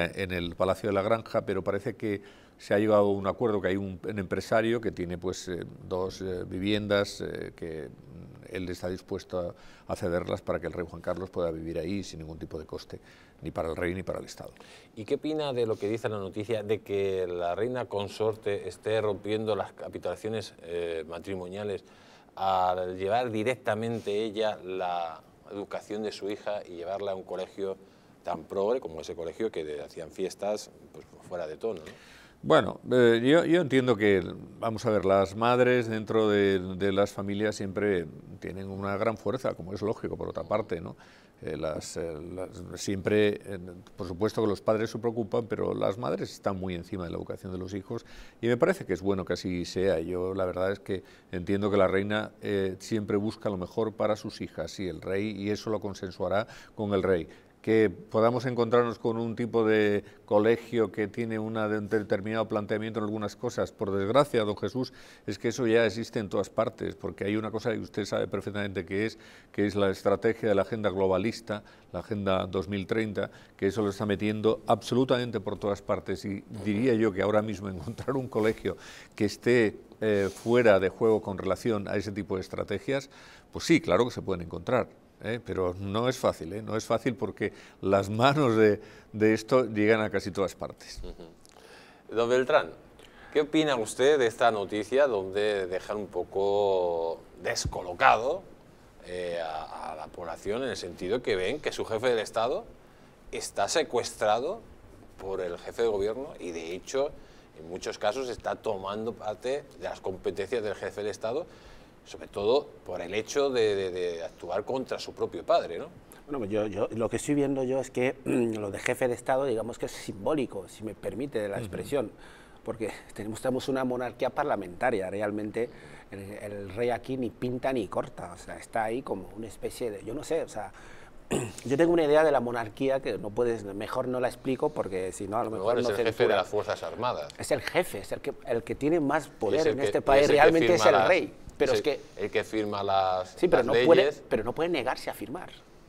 reina en el Palacio de la Granja, pero parece que se ha llegado a un acuerdo, que hay un, un empresario que tiene pues eh, dos eh, viviendas eh, que él está dispuesto a, a cederlas para que el rey Juan Carlos pueda vivir ahí sin ningún tipo de coste, ni para el rey ni para el Estado. ¿Y qué opina de lo que dice la noticia de que la reina consorte esté rompiendo las capitulaciones eh, matrimoniales al llevar directamente ella la educación de su hija y llevarla a un colegio tan progre como ese colegio que hacían fiestas pues, fuera de tono, ¿no? Bueno, eh, yo, yo entiendo que, vamos a ver, las madres dentro de, de las familias siempre tienen una gran fuerza, como es lógico, por otra parte, ¿no? Eh, las, eh, las, siempre, eh, por supuesto que los padres se preocupan, pero las madres están muy encima de la educación de los hijos y me parece que es bueno que así sea. Yo la verdad es que entiendo que la reina eh, siempre busca lo mejor para sus hijas y el rey, y eso lo consensuará con el rey. Que podamos encontrarnos con un tipo de colegio que tiene una, un determinado planteamiento en algunas cosas. Por desgracia, don Jesús, es que eso ya existe en todas partes, porque hay una cosa que usted sabe perfectamente que es, que es la estrategia de la agenda globalista, la agenda dos mil treinta, que eso lo está metiendo absolutamente por todas partes. Y diría yo que ahora mismo encontrar un colegio que esté eh, fuera de juego con relación a ese tipo de estrategias, pues sí, claro que se pueden encontrar. ¿Eh? Pero no es fácil, ¿eh? No es fácil porque las manos de, de esto llegan a casi todas partes. Uh-huh. Don Beltrán, ¿qué opina usted de esta noticia donde dejan un poco descolocado eh, a, a la población en el sentido que ven que su jefe del Estado está secuestrado por el jefe de gobierno y de hecho en muchos casos está tomando parte de las competencias del jefe del Estado, sobre todo por el hecho de, de, de actuar contra su propio padre, ¿no? Bueno, yo, yo, lo que estoy viendo yo es que lo de jefe de Estado, digamos que es simbólico, si me permite la expresión, porque tenemos, tenemos una monarquía parlamentaria, realmente el, el rey aquí ni pinta ni corta, o sea, está ahí como una especie de, yo no sé, o sea, yo tengo una idea de la monarquía que no puedes, mejor no la explico porque si no a lo mejor bueno, no es el jefe de las Fuerzas Armadas. Es el jefe, es el que, el que tiene más poder en que, este país, realmente es el las, rey. Pero es, es que el que firma las, sí, pero las no leyes. Puede, pero no puede negarse a firmar.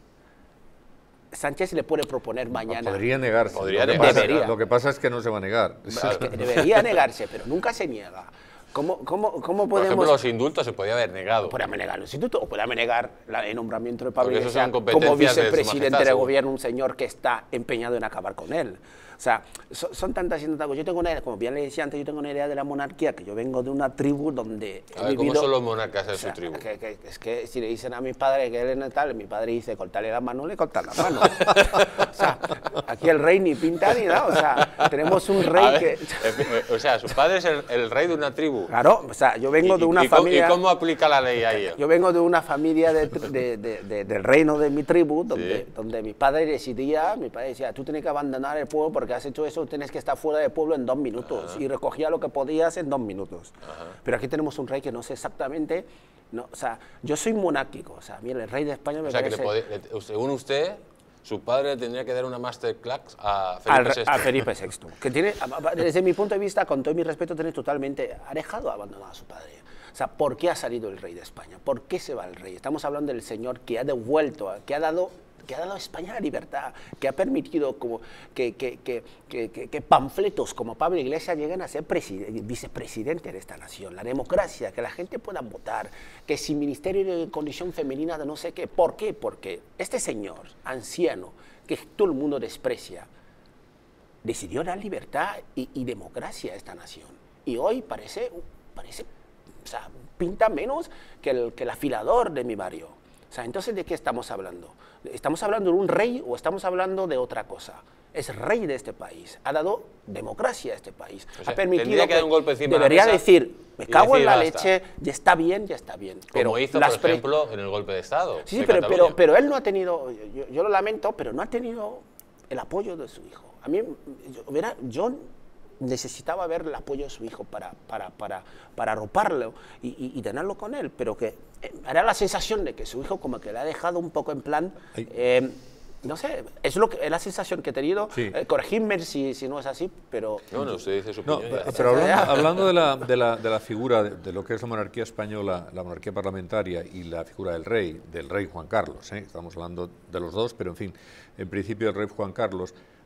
Sánchez le puede proponer mañana. Podría negarse. Podría lo, que negarse. pasa, lo que pasa es que no se va a negar. Es que debería negarse, pero nunca se niega. ¿Cómo, cómo, cómo podemos...? Por ejemplo, los indultos se podía haber negado. Podríamos negar los indultos o podríamos negar la, el nombramiento de Pablo Iglesias como vicepresidente del gobierno, un señor que está empeñado en acabar con él. O sea, son, son tantas y tantas cosas. Yo tengo una idea, como bien le decía antes, yo tengo una idea de la monarquía, que yo vengo de una tribu donde a ver, he vivido... ¿cómo son los monarcas en o sea, su tribu? Que, que, es que si le dicen a mi padre que él es tal, mi padre dice cortarle la mano, le cortan la mano. O sea, aquí el rey ni pinta ni nada, o sea, tenemos un rey ver, que... O sea, su padre es el, el rey de una tribu. Claro, o sea, yo vengo y, de una y, familia... ¿Y cómo aplica la ley ahí? Yo vengo de una familia de, de, de, de, del reino de mi tribu, donde, sí. donde mi padre decidía, mi padre decía, tú tienes que abandonar el pueblo porque has hecho eso, tienes que estar fuera del pueblo en dos minutos. Ajá. Y recogía lo que podías en dos minutos. Ajá. Pero aquí tenemos un rey que no sé exactamente, no, o sea, yo soy monárquico, o sea, mira, el rey de España me o sea, parece... que le puede, le, según usted, su padre le tendría que dar una masterclass a Felipe sexto. A Felipe sexto, que tiene, desde mi punto de vista, con todo mi respeto, tiene totalmente, ha dejado abandonado a su padre. O sea, ¿por qué ha salido el rey de España? ¿Por qué se va el rey? Estamos hablando del señor que ha devuelto, que ha dado... que ha dado a España la libertad, que ha permitido como que, que, que, que, que, que panfletos como Pablo Iglesias lleguen a ser vicepresidente de esta nación, la democracia, que la gente pueda votar, que sin ministerio de condición femenina de no sé qué. ¿Por qué? Porque este señor anciano, que todo el mundo desprecia, decidió dar libertad y, y democracia a esta nación. Y hoy parece, parece o sea, pinta menos que el, que el afilador de mi barrio. O sea, entonces, ¿de qué estamos hablando? ¿Estamos hablando de un rey o estamos hablando de otra cosa? Es rey de este país, ha dado democracia a este país, o sea, ha permitido tendría que dar un golpe encima debería de la mesa decir, me cago decir, en la basta. leche, ya está bien, ya está bien. Pero como hizo, por ejemplo, en el golpe de Estado. Sí, de pero, pero, pero él no ha tenido, yo, yo lo lamento, pero no ha tenido el apoyo de su hijo. A mí, yo, hubiera, yo necesitaba ver el apoyo de su hijo para, para, para, para arroparlo y, y, y tenerlo con él, pero que eh, era la sensación de que su hijo como que le ha dejado un poco en plan, eh, no sé, es, lo que, es la sensación que he tenido, sí. eh, corregidme si, si no es así, pero... No, no, usted dice su no, opinión. Pero, pero hablando, hablando de, la, de, la, de la figura de, de lo que es la monarquía española, la monarquía parlamentaria y la figura del rey, del rey Juan Carlos, ¿eh? Estamos hablando de los dos, pero en fin, en principio el rey Juan Carlos,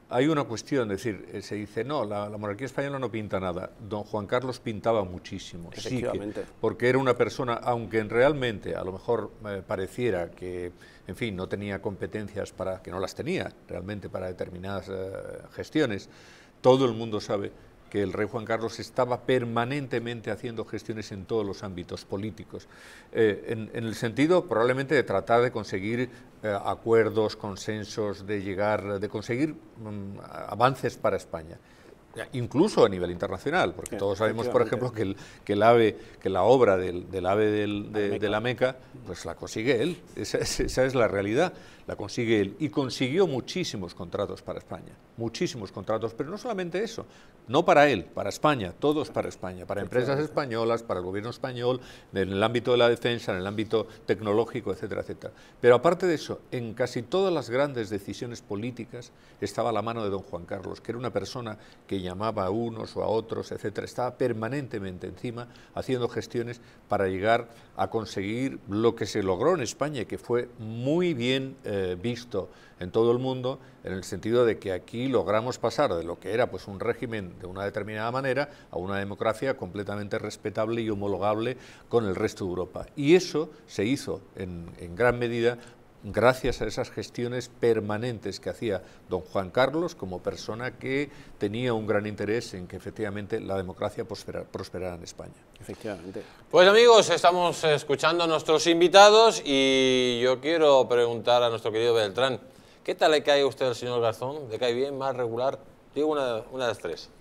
hay una cuestión, es decir, eh, se dice, no, la, la monarquía española no pinta nada. Don Juan Carlos pintaba muchísimo, sí que, porque era una persona, aunque realmente a lo mejor eh, pareciera que, en fin, no tenía competencias para, que no las tenía realmente para determinadas eh, gestiones, todo el mundo sabe que el rey Juan Carlos estaba permanentemente haciendo gestiones en todos los ámbitos políticos, eh, en, en el sentido probablemente de tratar de conseguir eh, acuerdos, consensos, de llegar, de conseguir um, avances para España, incluso a nivel internacional, porque todos sabemos, por ejemplo, que, el, que, el ave, que la obra del, del ave del, de, de la Meca, pues la consigue él, esa, esa es la realidad, la consigue él, y consiguió muchísimos contratos para España, muchísimos contratos, pero no solamente eso, no para él, para España, todos para España, para empresas españolas, para el gobierno español, en el ámbito de la defensa, en el ámbito tecnológico, etcétera, etcétera. Pero aparte de eso, en casi todas las grandes decisiones políticas estaba la mano de don Juan Carlos, que era una persona que llamaba a unos o a otros, etcétera, estaba permanentemente encima haciendo gestiones para llegar a conseguir lo que se logró en España, que fue muy bien eh, visto en todo el mundo, en el sentido de que aquí logramos pasar de lo que era pues un régimen de una determinada manera a una democracia completamente respetable y homologable con el resto de Europa. Y eso se hizo en, en gran medida gracias a esas gestiones permanentes que hacía don Juan Carlos como persona que tenía un gran interés en que efectivamente la democracia prosperara, prosperara en España. Efectivamente. Pues amigos, estamos escuchando a nuestros invitados y yo quiero preguntar a nuestro querido Beltrán, ¿qué tal le cae a usted al señor Garzón? ¿Le cae bien, más regular? Digo una, una de las tres.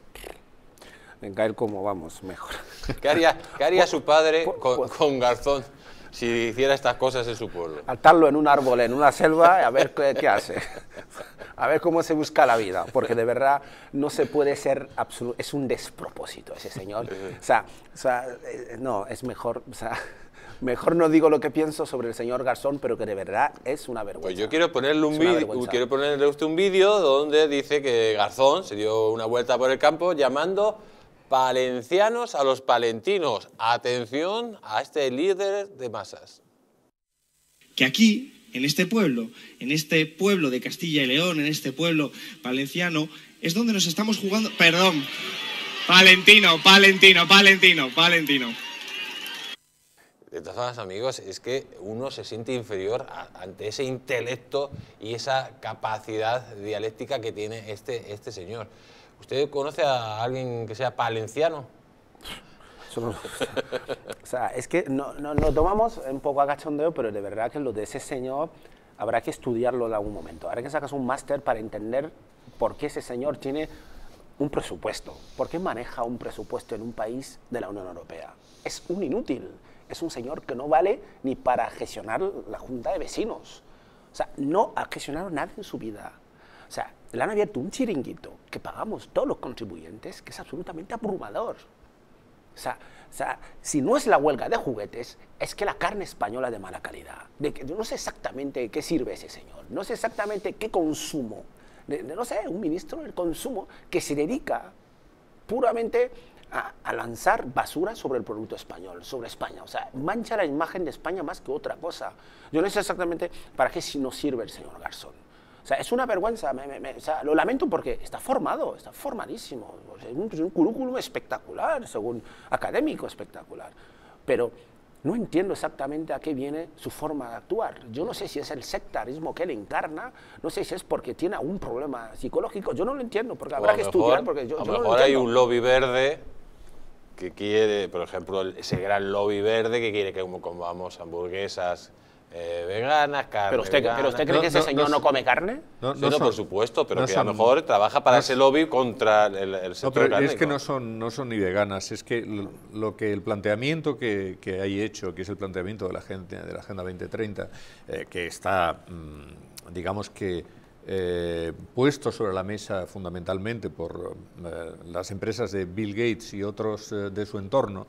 Me cae como vamos, mejor. ¿Qué haría, qué haría su padre con, con Garzón si hiciera estas cosas en su pueblo? Atarlo en un árbol, en una selva, a ver qué, qué hace. A ver cómo se busca la vida, porque de verdad no se puede ser absoluto, es un despropósito ese señor. O sea, o sea no, es mejor, o sea, mejor no digo lo que pienso sobre el señor Garzón, pero que de verdad es una vergüenza. Pues yo quiero ponerle un vídeo, quiero ponerle a usted un vídeo donde dice que Garzón se dio una vuelta por el campo llamando palencianos a los palentinos. Atención a este líder de masas. Que aquí, en este pueblo, en este pueblo de Castilla y León, en este pueblo valenciano, es donde nos estamos jugando... Perdón, palentino, palentino, palentino, palentino. De todas formas, amigos, es que uno se siente inferior a, ante ese intelecto y esa capacidad dialéctica que tiene este, este señor. ¿Usted conoce a alguien que sea palenciano? O sea, es que no, no, lo tomamos un poco a cachondeo, pero de verdad que lo de ese señor habrá que estudiarlo en algún momento. Habrá que sacar un máster para entender por qué ese señor tiene un presupuesto. ¿Por qué maneja un presupuesto en un país de la Unión Europea? Es un inútil. Es un señor que no vale ni para gestionar la Junta de Vecinos. O sea, no ha gestionado nada en su vida. O sea, le han abierto un chiringuito que pagamos todos los contribuyentes, que es absolutamente abrumador. O sea, o sea, si no es la huelga de juguetes, es que la carne española de mala calidad. De que, no sé exactamente qué sirve ese señor, no sé exactamente qué consumo. De, de, no sé, un ministro del consumo que se dedica puramente a, a lanzar basura sobre el producto español, sobre España. O sea, mancha la imagen de España más que otra cosa. Yo no sé exactamente para qué si no sirve el señor Garzón. O sea, es una vergüenza, me, me, me, o sea, lo lamento porque está formado, está formadísimo, es un, es un currículum espectacular, según académico espectacular, pero no entiendo exactamente a qué viene su forma de actuar. Yo no sé si es el sectarismo que él encarna, no sé si es porque tiene algún problema psicológico, yo no lo entiendo, porque habrá que estudiar, porque yo, a lo yo no lo mejor hay entiendo. un lobby verde que quiere, por ejemplo, ese gran lobby verde que quiere que comamos hamburguesas Eh, veganas, carne ¿Pero usted, vegana. ¿Pero usted cree no, que ese no, señor no, no come carne? No, sí, no no, son, por supuesto, pero no que son, a lo mejor trabaja para no ese son, lobby contra el, el sector no, pero cárnico. es que no son, no son ni veganas, es que lo, lo que el planteamiento que, que hay hecho, que es el planteamiento de la, gente, de la Agenda veinte treinta, eh, que está, mmm, digamos que, eh, puesto sobre la mesa fundamentalmente por eh, las empresas de Bill Gates y otros eh, de su entorno,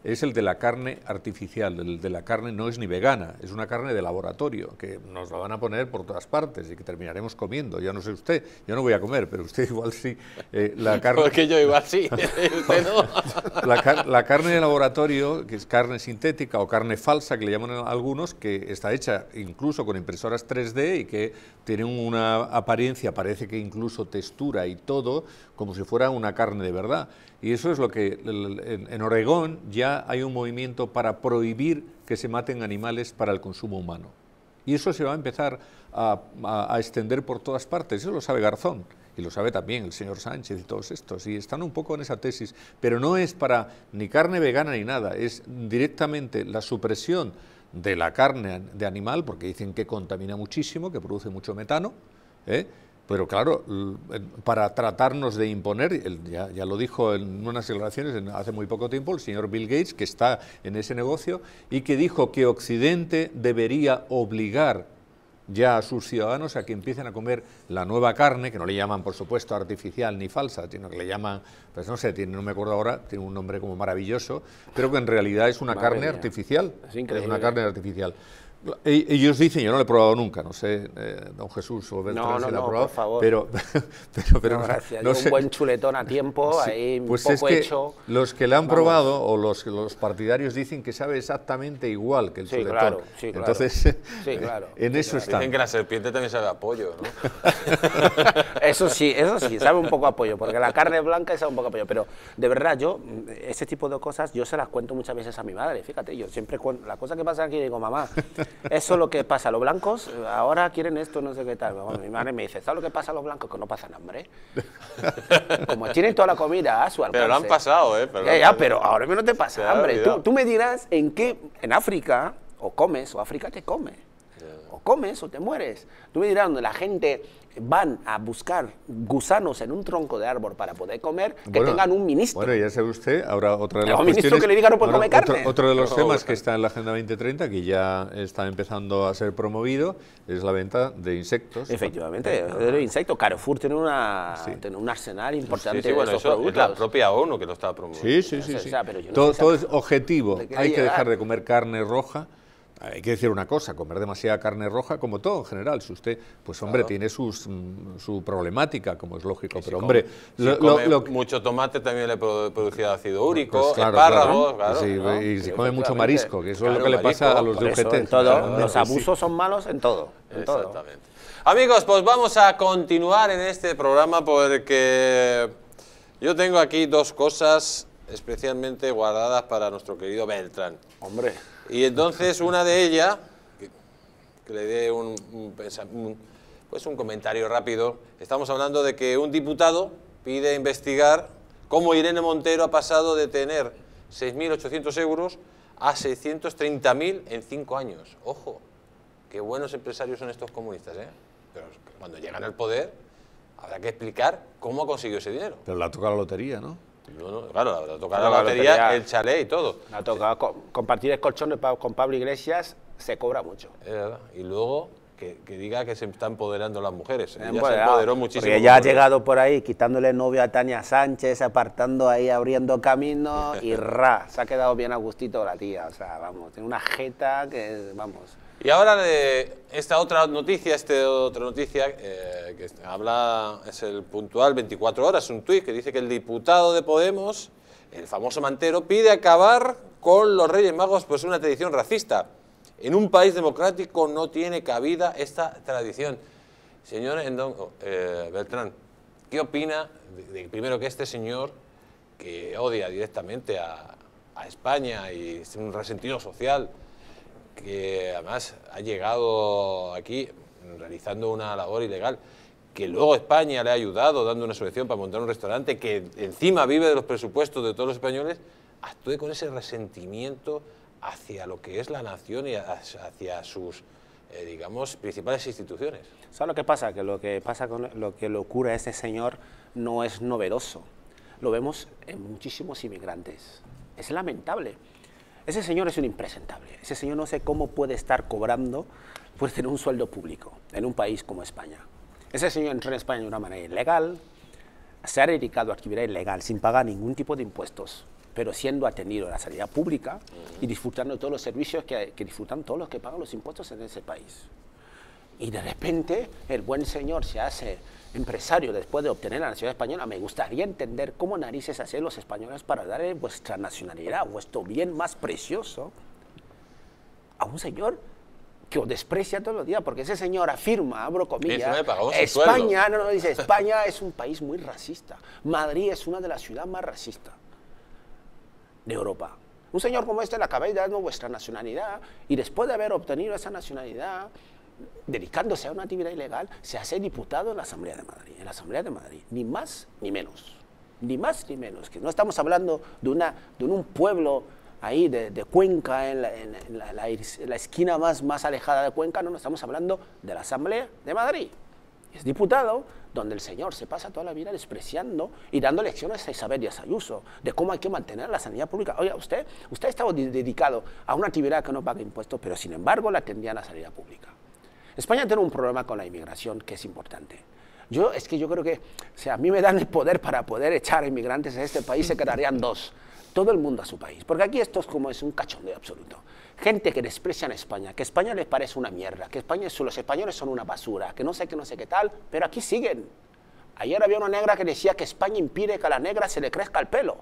es el de la carne artificial. El de la carne no es ni vegana, es una carne de laboratorio, que nos la van a poner por todas partes y que terminaremos comiendo. Ya no sé usted, yo no voy a comer, pero usted igual sí. Eh, la carne, Porque yo igual sí, usted no. La, car la carne de laboratorio, que es carne sintética o carne falsa, que le llaman algunos, que está hecha incluso con impresoras tres D y que tiene una apariencia, parece que incluso textura y todo, como si fuera una carne de verdad. Y eso es lo que en, en Oregón ya hay un movimiento para prohibir que se maten animales para el consumo humano. Y eso se va a empezar a, a, a extender por todas partes, eso lo sabe Garzón. Y lo sabe también el señor Sánchez y todos estos, y están un poco en esa tesis, pero no es para ni carne vegana ni nada, es directamente la supresión de la carne de animal, porque dicen que contamina muchísimo, que produce mucho metano, ¿eh? Pero claro, para tratarnos de imponer, el, ya, ya lo dijo en unas declaraciones hace muy poco tiempo el señor Bill Gates, que está en ese negocio, y que dijo que Occidente debería obligar ya a sus ciudadanos a que empiecen a comer la nueva carne, que no le llaman por supuesto artificial ni falsa, sino que le llaman, pues no sé, tiene, no me acuerdo ahora, tiene un nombre como maravilloso, pero que en realidad es una Madre carne mía. artificial, Es increíble. es una carne artificial. E- Ellos dicen, yo no lo he probado nunca, no sé, eh, don Jesús o Beltrán No, no, si lo ha no, probado, por favor. pero, pero, pero No, gracias. no Yo sé. un buen chuletón a tiempo, Sí, ahí pues un es poco que hecho. los que la han Vamos. probado o los, los partidarios dicen que sabe exactamente igual que el Sí, chuletón. claro, sí, claro. Entonces, Sí, claro. en Sí, eso claro. están. Dicen que la serpiente también sabe a pollo, ¿no? Eso sí, eso sí, sabe un poco a pollo, porque la carne blanca sabe un poco a pollo, pero de verdad yo, ese tipo de cosas, yo se las cuento muchas veces a mi madre, fíjate, yo siempre cuento, la cosa que pasa aquí, digo, mamá, eso es lo que pasa, los blancos ahora quieren esto, no sé qué tal, bueno, mi madre me dice, ¿sabes lo que pasa a los blancos? Que no pasan hambre, como tienen toda la comida a su alcance. Pero lo han pasado, ¿eh? Pero, Ya, ya, pero ahora mismo no te pasa Se ha hambre, tú, olvidado. tú me dirás en qué, en África, o comes, o África te come. O comes o te mueres. Tú me dirás donde la gente van a buscar gusanos en un tronco de árbol para poder comer, que Bueno, tengan un ministro. Bueno, ya sabe usted, ahora otra de las Un ministro cuestiones- que le diga no puede ahora comer otro, carne. otro de los No, temas bueno. que está en la Agenda veinte treinta, que ya está empezando a ser promovido, es la venta de insectos. Efectivamente, de insectos. Carrefour tiene, una, Sí. tiene un arsenal importante Sí, sí, bueno, de eso esos es la productos. propia ONU que lo está promoviendo. Sí, sí, sí. O sí. sea, pero yo no todo sé todo esa- es objetivo. ¿Dónde Hay que quería dejar llegar? de comer carne roja. Hay que decir una cosa, comer demasiada carne roja, como todo en general, si usted, pues hombre, Claro. tiene sus, mm, su problemática, como es lógico, Si pero come- hombre, si lo- come lo- lo- mucho tomate también le puede producir ácido úrico, pues claro, espárragos, claro. claro. Sí, ¿no? y si Sí, come mucho efectivamente. marisco, que eso es Claro, lo que le pasa marisco, a los Por de eso, U G T. en todo, Claramente, los sí. abusos son malos en todo. En todo. Exactamente. Amigos, pues vamos a continuar en este programa porque yo tengo aquí dos cosas especialmente guardadas para nuestro querido Beltrán. Hombre, Y entonces una de ellas, que, que le dé un, un pensa- un- pues un comentario rápido, estamos hablando de que un diputado pide investigar cómo Irene Montero ha pasado de tener seis mil ochocientos euros a seiscientos treinta mil en cinco años. Ojo, qué buenos empresarios son estos comunistas, ¿eh? Pero cuando llegan al poder habrá que explicar cómo ha conseguido ese dinero. Pero la toca la lotería, ¿no? No, no, claro, la tocar Claro, la la lotería, lotería. el chalet y todo. me ha tocado co- compartir el colchón de Pa- con Pablo Iglesias, se cobra mucho. Es verdad. Y luego que, que diga que se está empoderando las mujeres. Ella se Empoderado, empoderó muchísimo. Porque ya ha con- llegado por ahí quitándole novio a Tania Sánchez, apartando ahí, abriendo camino y ra, se ha quedado bien a gustito la tía. O sea, vamos, tiene una jeta que, vamos. Y ahora de esta otra noticia, esta otra noticia eh, que habla, es el puntual veinticuatro horas, un tuit que dice que el diputado de Podemos, el famoso Mantero, pide acabar con los Reyes Magos, pues una tradición racista. En un país democrático no tiene cabida esta tradición. Señor Endon- eh, Beltrán, ¿qué opina de, de, primero que este señor, que odia directamente a, a España y es un resentido social, que además ha llegado aquí realizando una labor ilegal, que luego España le ha ayudado dando una subvención para montar un restaurante, que encima vive de los presupuestos de todos los españoles, actúe con ese resentimiento hacia lo que es la nación y hacia sus, eh, digamos, principales instituciones? ¿Sabes lo que pasa? Que lo que pasa con lo que le ocurre a este señor no es novedoso. Lo vemos en muchísimos inmigrantes. Es lamentable. Ese señor es un impresentable. Ese señor no sé cómo puede estar cobrando por tener un sueldo público en un país como España. Ese señor entró en España de una manera ilegal, se ha dedicado a actividad ilegal sin pagar ningún tipo de impuestos, pero siendo atendido a la sanidad pública y disfrutando de todos los servicios que, que disfrutan todos los que pagan los impuestos en ese país. Y de repente el buen señor se hace empresario después de obtener la nacionalidad española. Me gustaría entender cómo narices hacen los españoles para darle vuestra nacionalidad, vuestro bien más precioso, a un señor que os desprecia todos los días, porque ese señor afirma, abro comillas, España, no, no, dice, España es un país muy racista. Madrid es una de las ciudades más racistas de Europa. Un señor como este le acabáis dando vuestra nacionalidad y después de haber obtenido esa nacionalidad, dedicándose a una actividad ilegal, se hace diputado en la Asamblea de Madrid, en la Asamblea de Madrid, ni más ni menos, ni más ni menos, que no estamos hablando de, una, de un pueblo ahí de, de Cuenca, en, la, en, la, la, la esquina más, más alejada de Cuenca, no, no estamos hablando de la Asamblea de Madrid. Es diputado donde el señor se pasa toda la vida despreciando y dando lecciones a Isabel Díaz Ayuso de cómo hay que mantener la sanidad pública. Oiga, usted, usted ha estado dedicado a una actividad que no paga impuestos, pero sin embargo la atendía a la sanidad pública. España tiene un problema con la inmigración que es importante. Yo, es que yo creo que, si a mí me dan el poder para poder echar inmigrantes a este país, se quedarían dos. Todo el mundo a su país, porque aquí esto es como es un cachondeo absoluto. Gente que desprecia a España, que España les parece una mierda, que España, los españoles son una basura, que no sé qué, no sé qué tal, pero aquí siguen. Ayer había una negra que decía que España impide que a la negra se le crezca el pelo.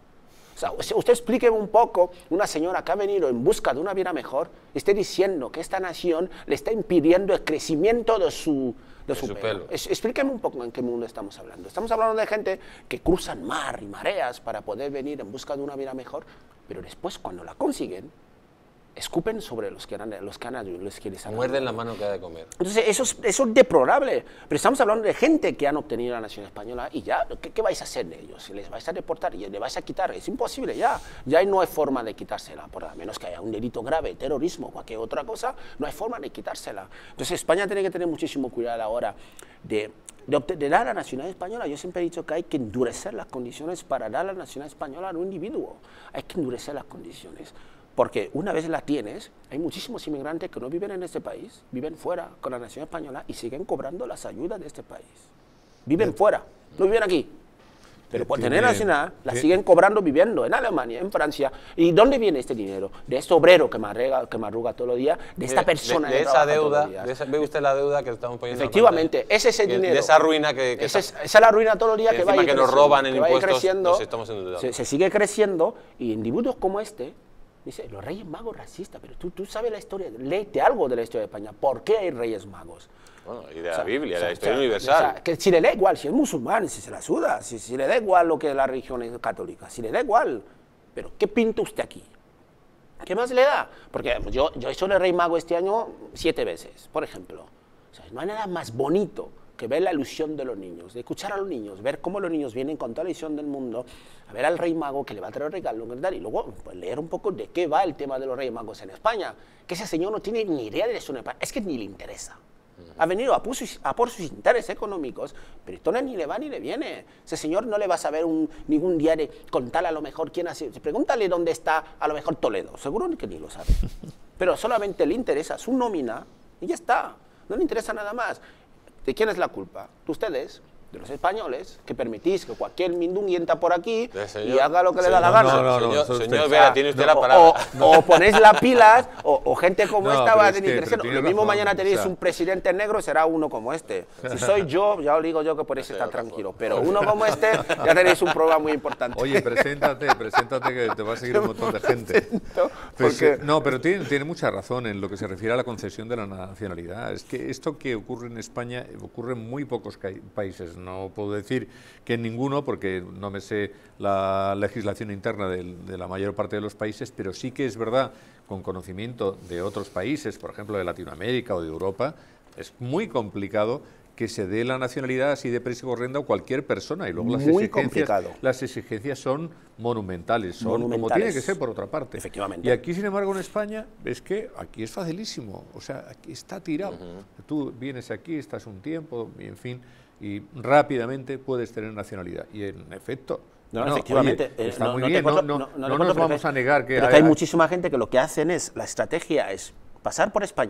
O sea, usted explíqueme un poco, una señora que ha venido en busca de una vida mejor, esté diciendo que esta nación le está impidiendo el crecimiento de su, de su, de su pelo. pelo. Es, explíqueme un poco en qué mundo estamos hablando. Estamos hablando de gente que cruzan mar y mareas para poder venir en busca de una vida mejor, pero después cuando la consiguen, escupen sobre los que, eran, los que, han, los que les han... Muerden la mano que ha de comer. Entonces, eso es, eso es deplorable. Pero estamos hablando de gente que han obtenido la nación española y ya, ¿qué, qué vais a hacer de ellos? ¿Les vais a deportar y les vais a quitar? Es imposible ya. Ya no hay forma de quitársela, por lo menos que haya un delito grave, terrorismo, cualquier otra cosa, no hay forma de quitársela. Entonces, España tiene que tener muchísimo cuidado a la hora de... De, de dar la nacionalidad española. Yo siempre he dicho que hay que endurecer las condiciones para dar la nacionalidad española a un individuo. Hay que endurecer las condiciones. Porque una vez la tienes, hay muchísimos inmigrantes que no viven en este país, viven fuera con la nación española y siguen cobrando las ayudas de este país. Viven Bien. fuera, no viven aquí. Pero por tener nacional, la siguen cobrando viviendo en Alemania, en Francia. ¿Y dónde viene este dinero? De este obrero que me arruga, que me arruga todos los días, de esta persona de, de, de que esa deuda, de esa, ¿ve usted la deuda que estamos poniendo? Efectivamente, ese es el que, dinero. De esa ruina que... que esa, es, esa es la ruina todos los días que, que va a ir que nos roban en impuestos, creciendo, nos estamos se, se sigue creciendo, y individuos como este, dice, los Reyes Magos racistas, pero tú, tú sabes la historia, léete algo de la historia de España. ¿Por qué hay Reyes Magos? Bueno, y de la o sea, Biblia, o sea, la historia o sea, universal. O sea, que si le da igual, si es musulmán, si se la suda, si, si le da igual lo que es la religión católica, si le da igual, pero ¿qué pinta usted aquí? ¿Qué más le da? Porque yo, yo he hecho el Rey Mago este año siete veces, por ejemplo. O sea, no hay nada más bonito que ver la ilusión de los niños, de escuchar a los niños, ver cómo los niños vienen con toda la ilusión del mundo, a ver al Rey Mago que le va a traer regalo, y luego pues, leer un poco de qué va el tema de los Reyes Magos en España, que ese señor no tiene ni idea de eso, es que ni le interesa. Ha venido a por, sus, a por sus intereses económicos, pero esto ni le va ni le viene. Ese señor no le va a saber un, ningún diario contarle a lo mejor quién ha sido. Pregúntale dónde está a lo mejor Toledo, seguro que ni lo sabe. Pero solamente le interesa su nómina y ya está. No le interesa nada más. ¿De quién es la culpa? De ustedes, de los españoles, que permitís que cualquier mindungui entra por aquí señor, y haga lo que señor, le da la gana. No, no, no, señor, señor Vera, tiene usted no, la palabra. O, o ponéis las pilas, o, o gente como no, esta va a tener tener creciendo. Lo mismo razón, mañana tenéis o sea. un presidente negro, será uno como este. Si soy yo, ya os digo yo que podéis estar tranquilo. Pero uno como este, ya tenéis un problema muy importante. Oye, preséntate, preséntate que te va a seguir un montón de gente. Pues, porque... No, pero tiene, tiene mucha razón en lo que se refiere a la concesión de la nacionalidad. Es que esto que ocurre en España ocurre en muy pocos países. No puedo decir que en ninguno, porque no me sé la legislación interna de, de la mayor parte de los países, pero sí que es verdad, con conocimiento de otros países, por ejemplo de Latinoamérica o de Europa, es muy complicado que se dé la nacionalidad así de prisa y corriendo a cualquier persona, y luego las muy exigencias, complicado. las exigencias son monumentales, son monumentales. como tiene que ser por otra parte. Efectivamente. Y aquí, sin embargo, en España, es que aquí es facilísimo, o sea, aquí está tirado. Uh-huh. Tú vienes aquí, estás un tiempo, y en fin, y rápidamente puedes tener nacionalidad. Y en efecto, no, no, efectivamente, oye, está no, muy no bien, conto, no, no, no, no, no nos vamos a negar que... Pero hay, que hay muchísima gente que lo que hacen es, la estrategia es pasar por España,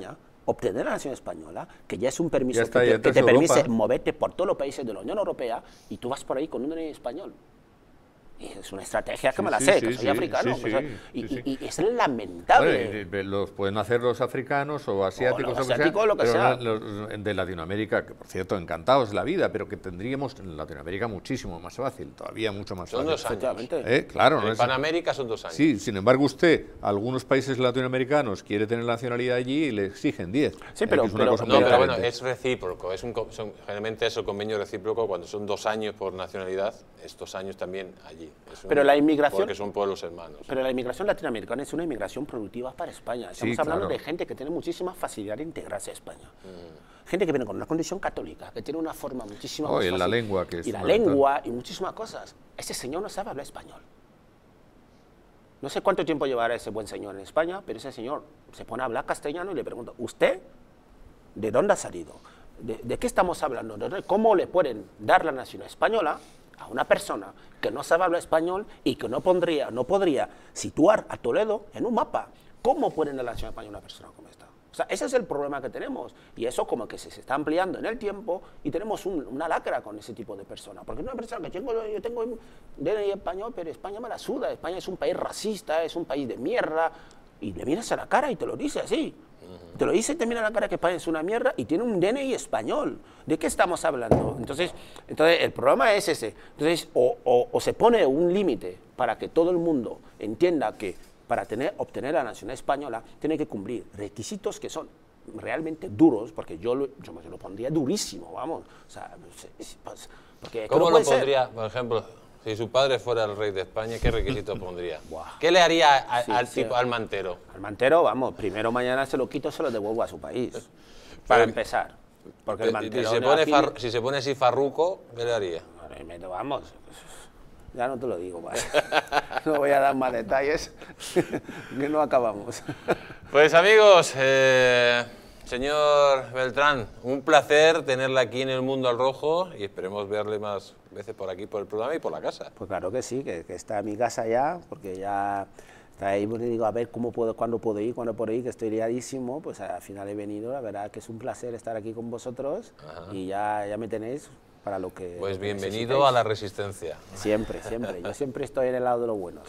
obtener la nación española, que ya es un permiso está, que te, que te Europa. permite moverte por todos los países de la Unión Europea, y tú vas por ahí con un D N I español. Y es una estrategia que Sí, me la sí, sé, sí, que soy sí, africano. sí, o sea, sí, y, sí, sí. y- y es lamentable. Bueno, y los pueden hacer los africanos o asiáticos, los o, asiáticos, lo que pero sea. los de Latinoamérica, que por cierto, encantados de la vida, pero que tendríamos en Latinoamérica muchísimo más fácil, todavía mucho más Son fácil. dos años. Efectivamente. ¿Eh? Claro, no En es- Panamérica son dos años. Sí, sin embargo usted, algunos países latinoamericanos quiere tener la nacionalidad allí y le exigen diez. Sí, pero- que es una pero- cosa No, muy pero bueno, diferente. es recíproco. Es un, co- son, generalmente es el convenio recíproco cuando son dos años por nacionalidad, estos años también allí. Es un- Pero la inmigración- Porque son pueblos hermanos. Pero la inmigración latinoamericana es una inmigración productiva para España. Estamos Sí, hablando claro. de gente que tiene muchísima facilidad de integrarse a España. Gente que viene con una condición católica, que tiene una forma muchísimo Oh, más y la fácil. lengua, que es Y la fundamental. lengua y muchísimas cosas. Ese señor no sabe hablar español. No sé cuánto tiempo llevará ese buen señor en España, pero ese señor se pone a hablar castellano y le pregunto, ¿usted de dónde ha salido? ¿De, de qué estamos hablando? ¿De ¿Cómo le pueden dar la nacionalidad española a una persona que no sabe hablar español y que no, pondría, no podría situar a Toledo en un mapa? ¿Cómo pueden dar la nacionalidad española a una persona como esta? O sea, ese es el problema que tenemos, y eso como que se, se está ampliando en el tiempo, y tenemos un- una lacra con ese tipo de personas. Porque una persona que tengo, yo tengo un D N I español, pero España me la suda, España es un país racista, es un país de mierda, y le miras a la cara y te lo dice así. Te lo dice y te mira a la cara que España es una mierda y tiene un D N I español. ¿De qué estamos hablando? Entonces, entonces el problema es ese. Entonces, o, o- o se pone un límite para que todo el mundo entienda que para tener, obtener la nacionalidad española tiene que cumplir requisitos que son realmente duros, porque yo lo, yo me lo pondría durísimo, vamos. O sea, se- se- pues, porque es que ¿Cómo no lo puede ser. pondría, por ejemplo, si su padre fuera el rey de España, qué requisito pondría? ¿Qué le haría a- Sí, al, sí. tipo, al mantero? Al mantero, vamos, primero mañana se lo quito, se lo devuelvo a su país. Para Pero- empezar. Porque Y- el y mantero se de pone aquí- far- si se pone así farruco, ¿qué le haría? Ahora me- Vamos, ya no te lo digo más. No voy a dar más detalles, que no acabamos. Pues amigos, eh, señor Beltrán, un placer tenerla aquí en el Mundo al Rojo y esperemos verle más veces por aquí, por el programa y por la casa. Pues claro que sí, que, que está mi casa ya, porque ya está ahí, pues le digo, a ver cómo puedo, cuándo puedo ir, cuándo puedo ir, que estoy liadísimo, pues al final he venido, la verdad que es un placer estar aquí con vosotros. Ajá. Y ya, ya me tenéis para lo que Pues lo que bienvenido necesitéis. a la Resistencia. Siempre, siempre, yo siempre estoy en el lado de los buenos.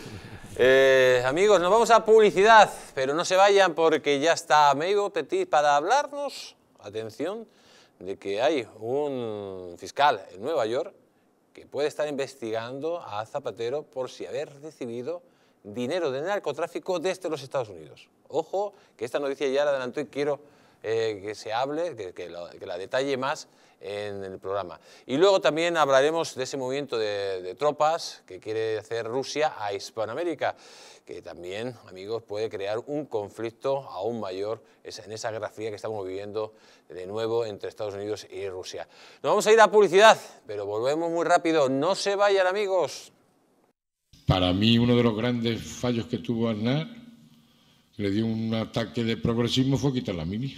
Eh, amigos, nos vamos a publicidad, pero no se vayan porque ya está Meigo Petit para hablarnos, atención, de que hay un fiscal en Nueva York que puede estar investigando a Zapatero por si haber recibido dinero de narcotráfico desde los Estados Unidos. Ojo, que esta noticia ya la adelantó y quiero eh, que se hable, que, que, lo- que la detalle más en el programa. Y luego también hablaremos de ese movimiento de, de tropas que quiere hacer Rusia a Hispanoamérica, que también, amigos, puede crear un conflicto aún mayor en esa guerra fría que estamos viviendo de nuevo entre Estados Unidos y Rusia. Nos vamos a ir a publicidad, pero volvemos muy rápido. No se vayan, amigos. Para mí, uno de los grandes fallos que tuvo Aznar, le dio un ataque de progresismo, fue quitar la mili.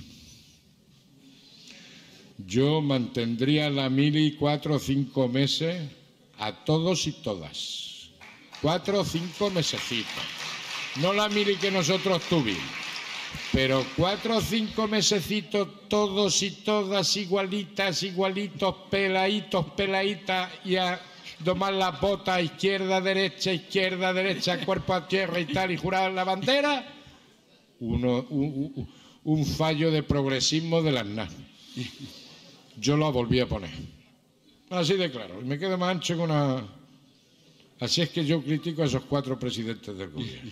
Yo mantendría la mili cuatro o cinco meses a todos y todas. Cuatro o cinco mesecitos. No la mili que nosotros tuvimos, pero cuatro o cinco mesecitos todos y todas igualitas, igualitos, peladitos, peladitas y a domar la bota izquierda, derecha, izquierda, derecha, cuerpo a tierra y tal, y jurar la bandera. Uno, un, un- un fallo de progresismo del Aznar. Yo lo volví a poner. Así de claro. Y me quedo más ancho que una... Así es que yo critico a esos cuatro presidentes del gobierno.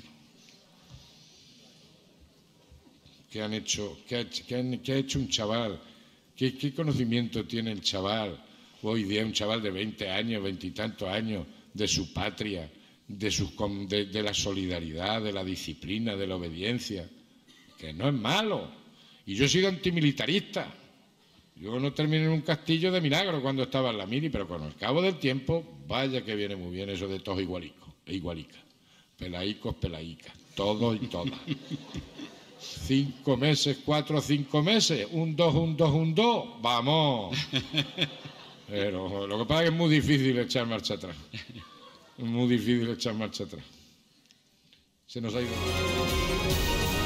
¿Qué han hecho? ¿Qué ha, hecho- qué han- qué ha hecho un chaval? ¿Qué, qué conocimiento tiene el chaval? Hoy día un chaval de veinte años, veintitantos años, de su patria, de, sus, com- de, de la solidaridad, de la disciplina, de la obediencia, que no es malo. Y yo he sido antimilitarista. Yo no terminé en un castillo de milagro cuando estaba en la mili, pero con el cabo del tiempo, vaya que viene muy bien eso de todos igualicos e igualicas. Pelaicos, pelaicas, todos y todas. Cinco meses, cuatro o cinco meses, un dos, un dos, un dos, vamos. Pero lo que pasa es que es muy difícil echar marcha atrás. Es muy difícil echar marcha atrás. Se nos ha ido.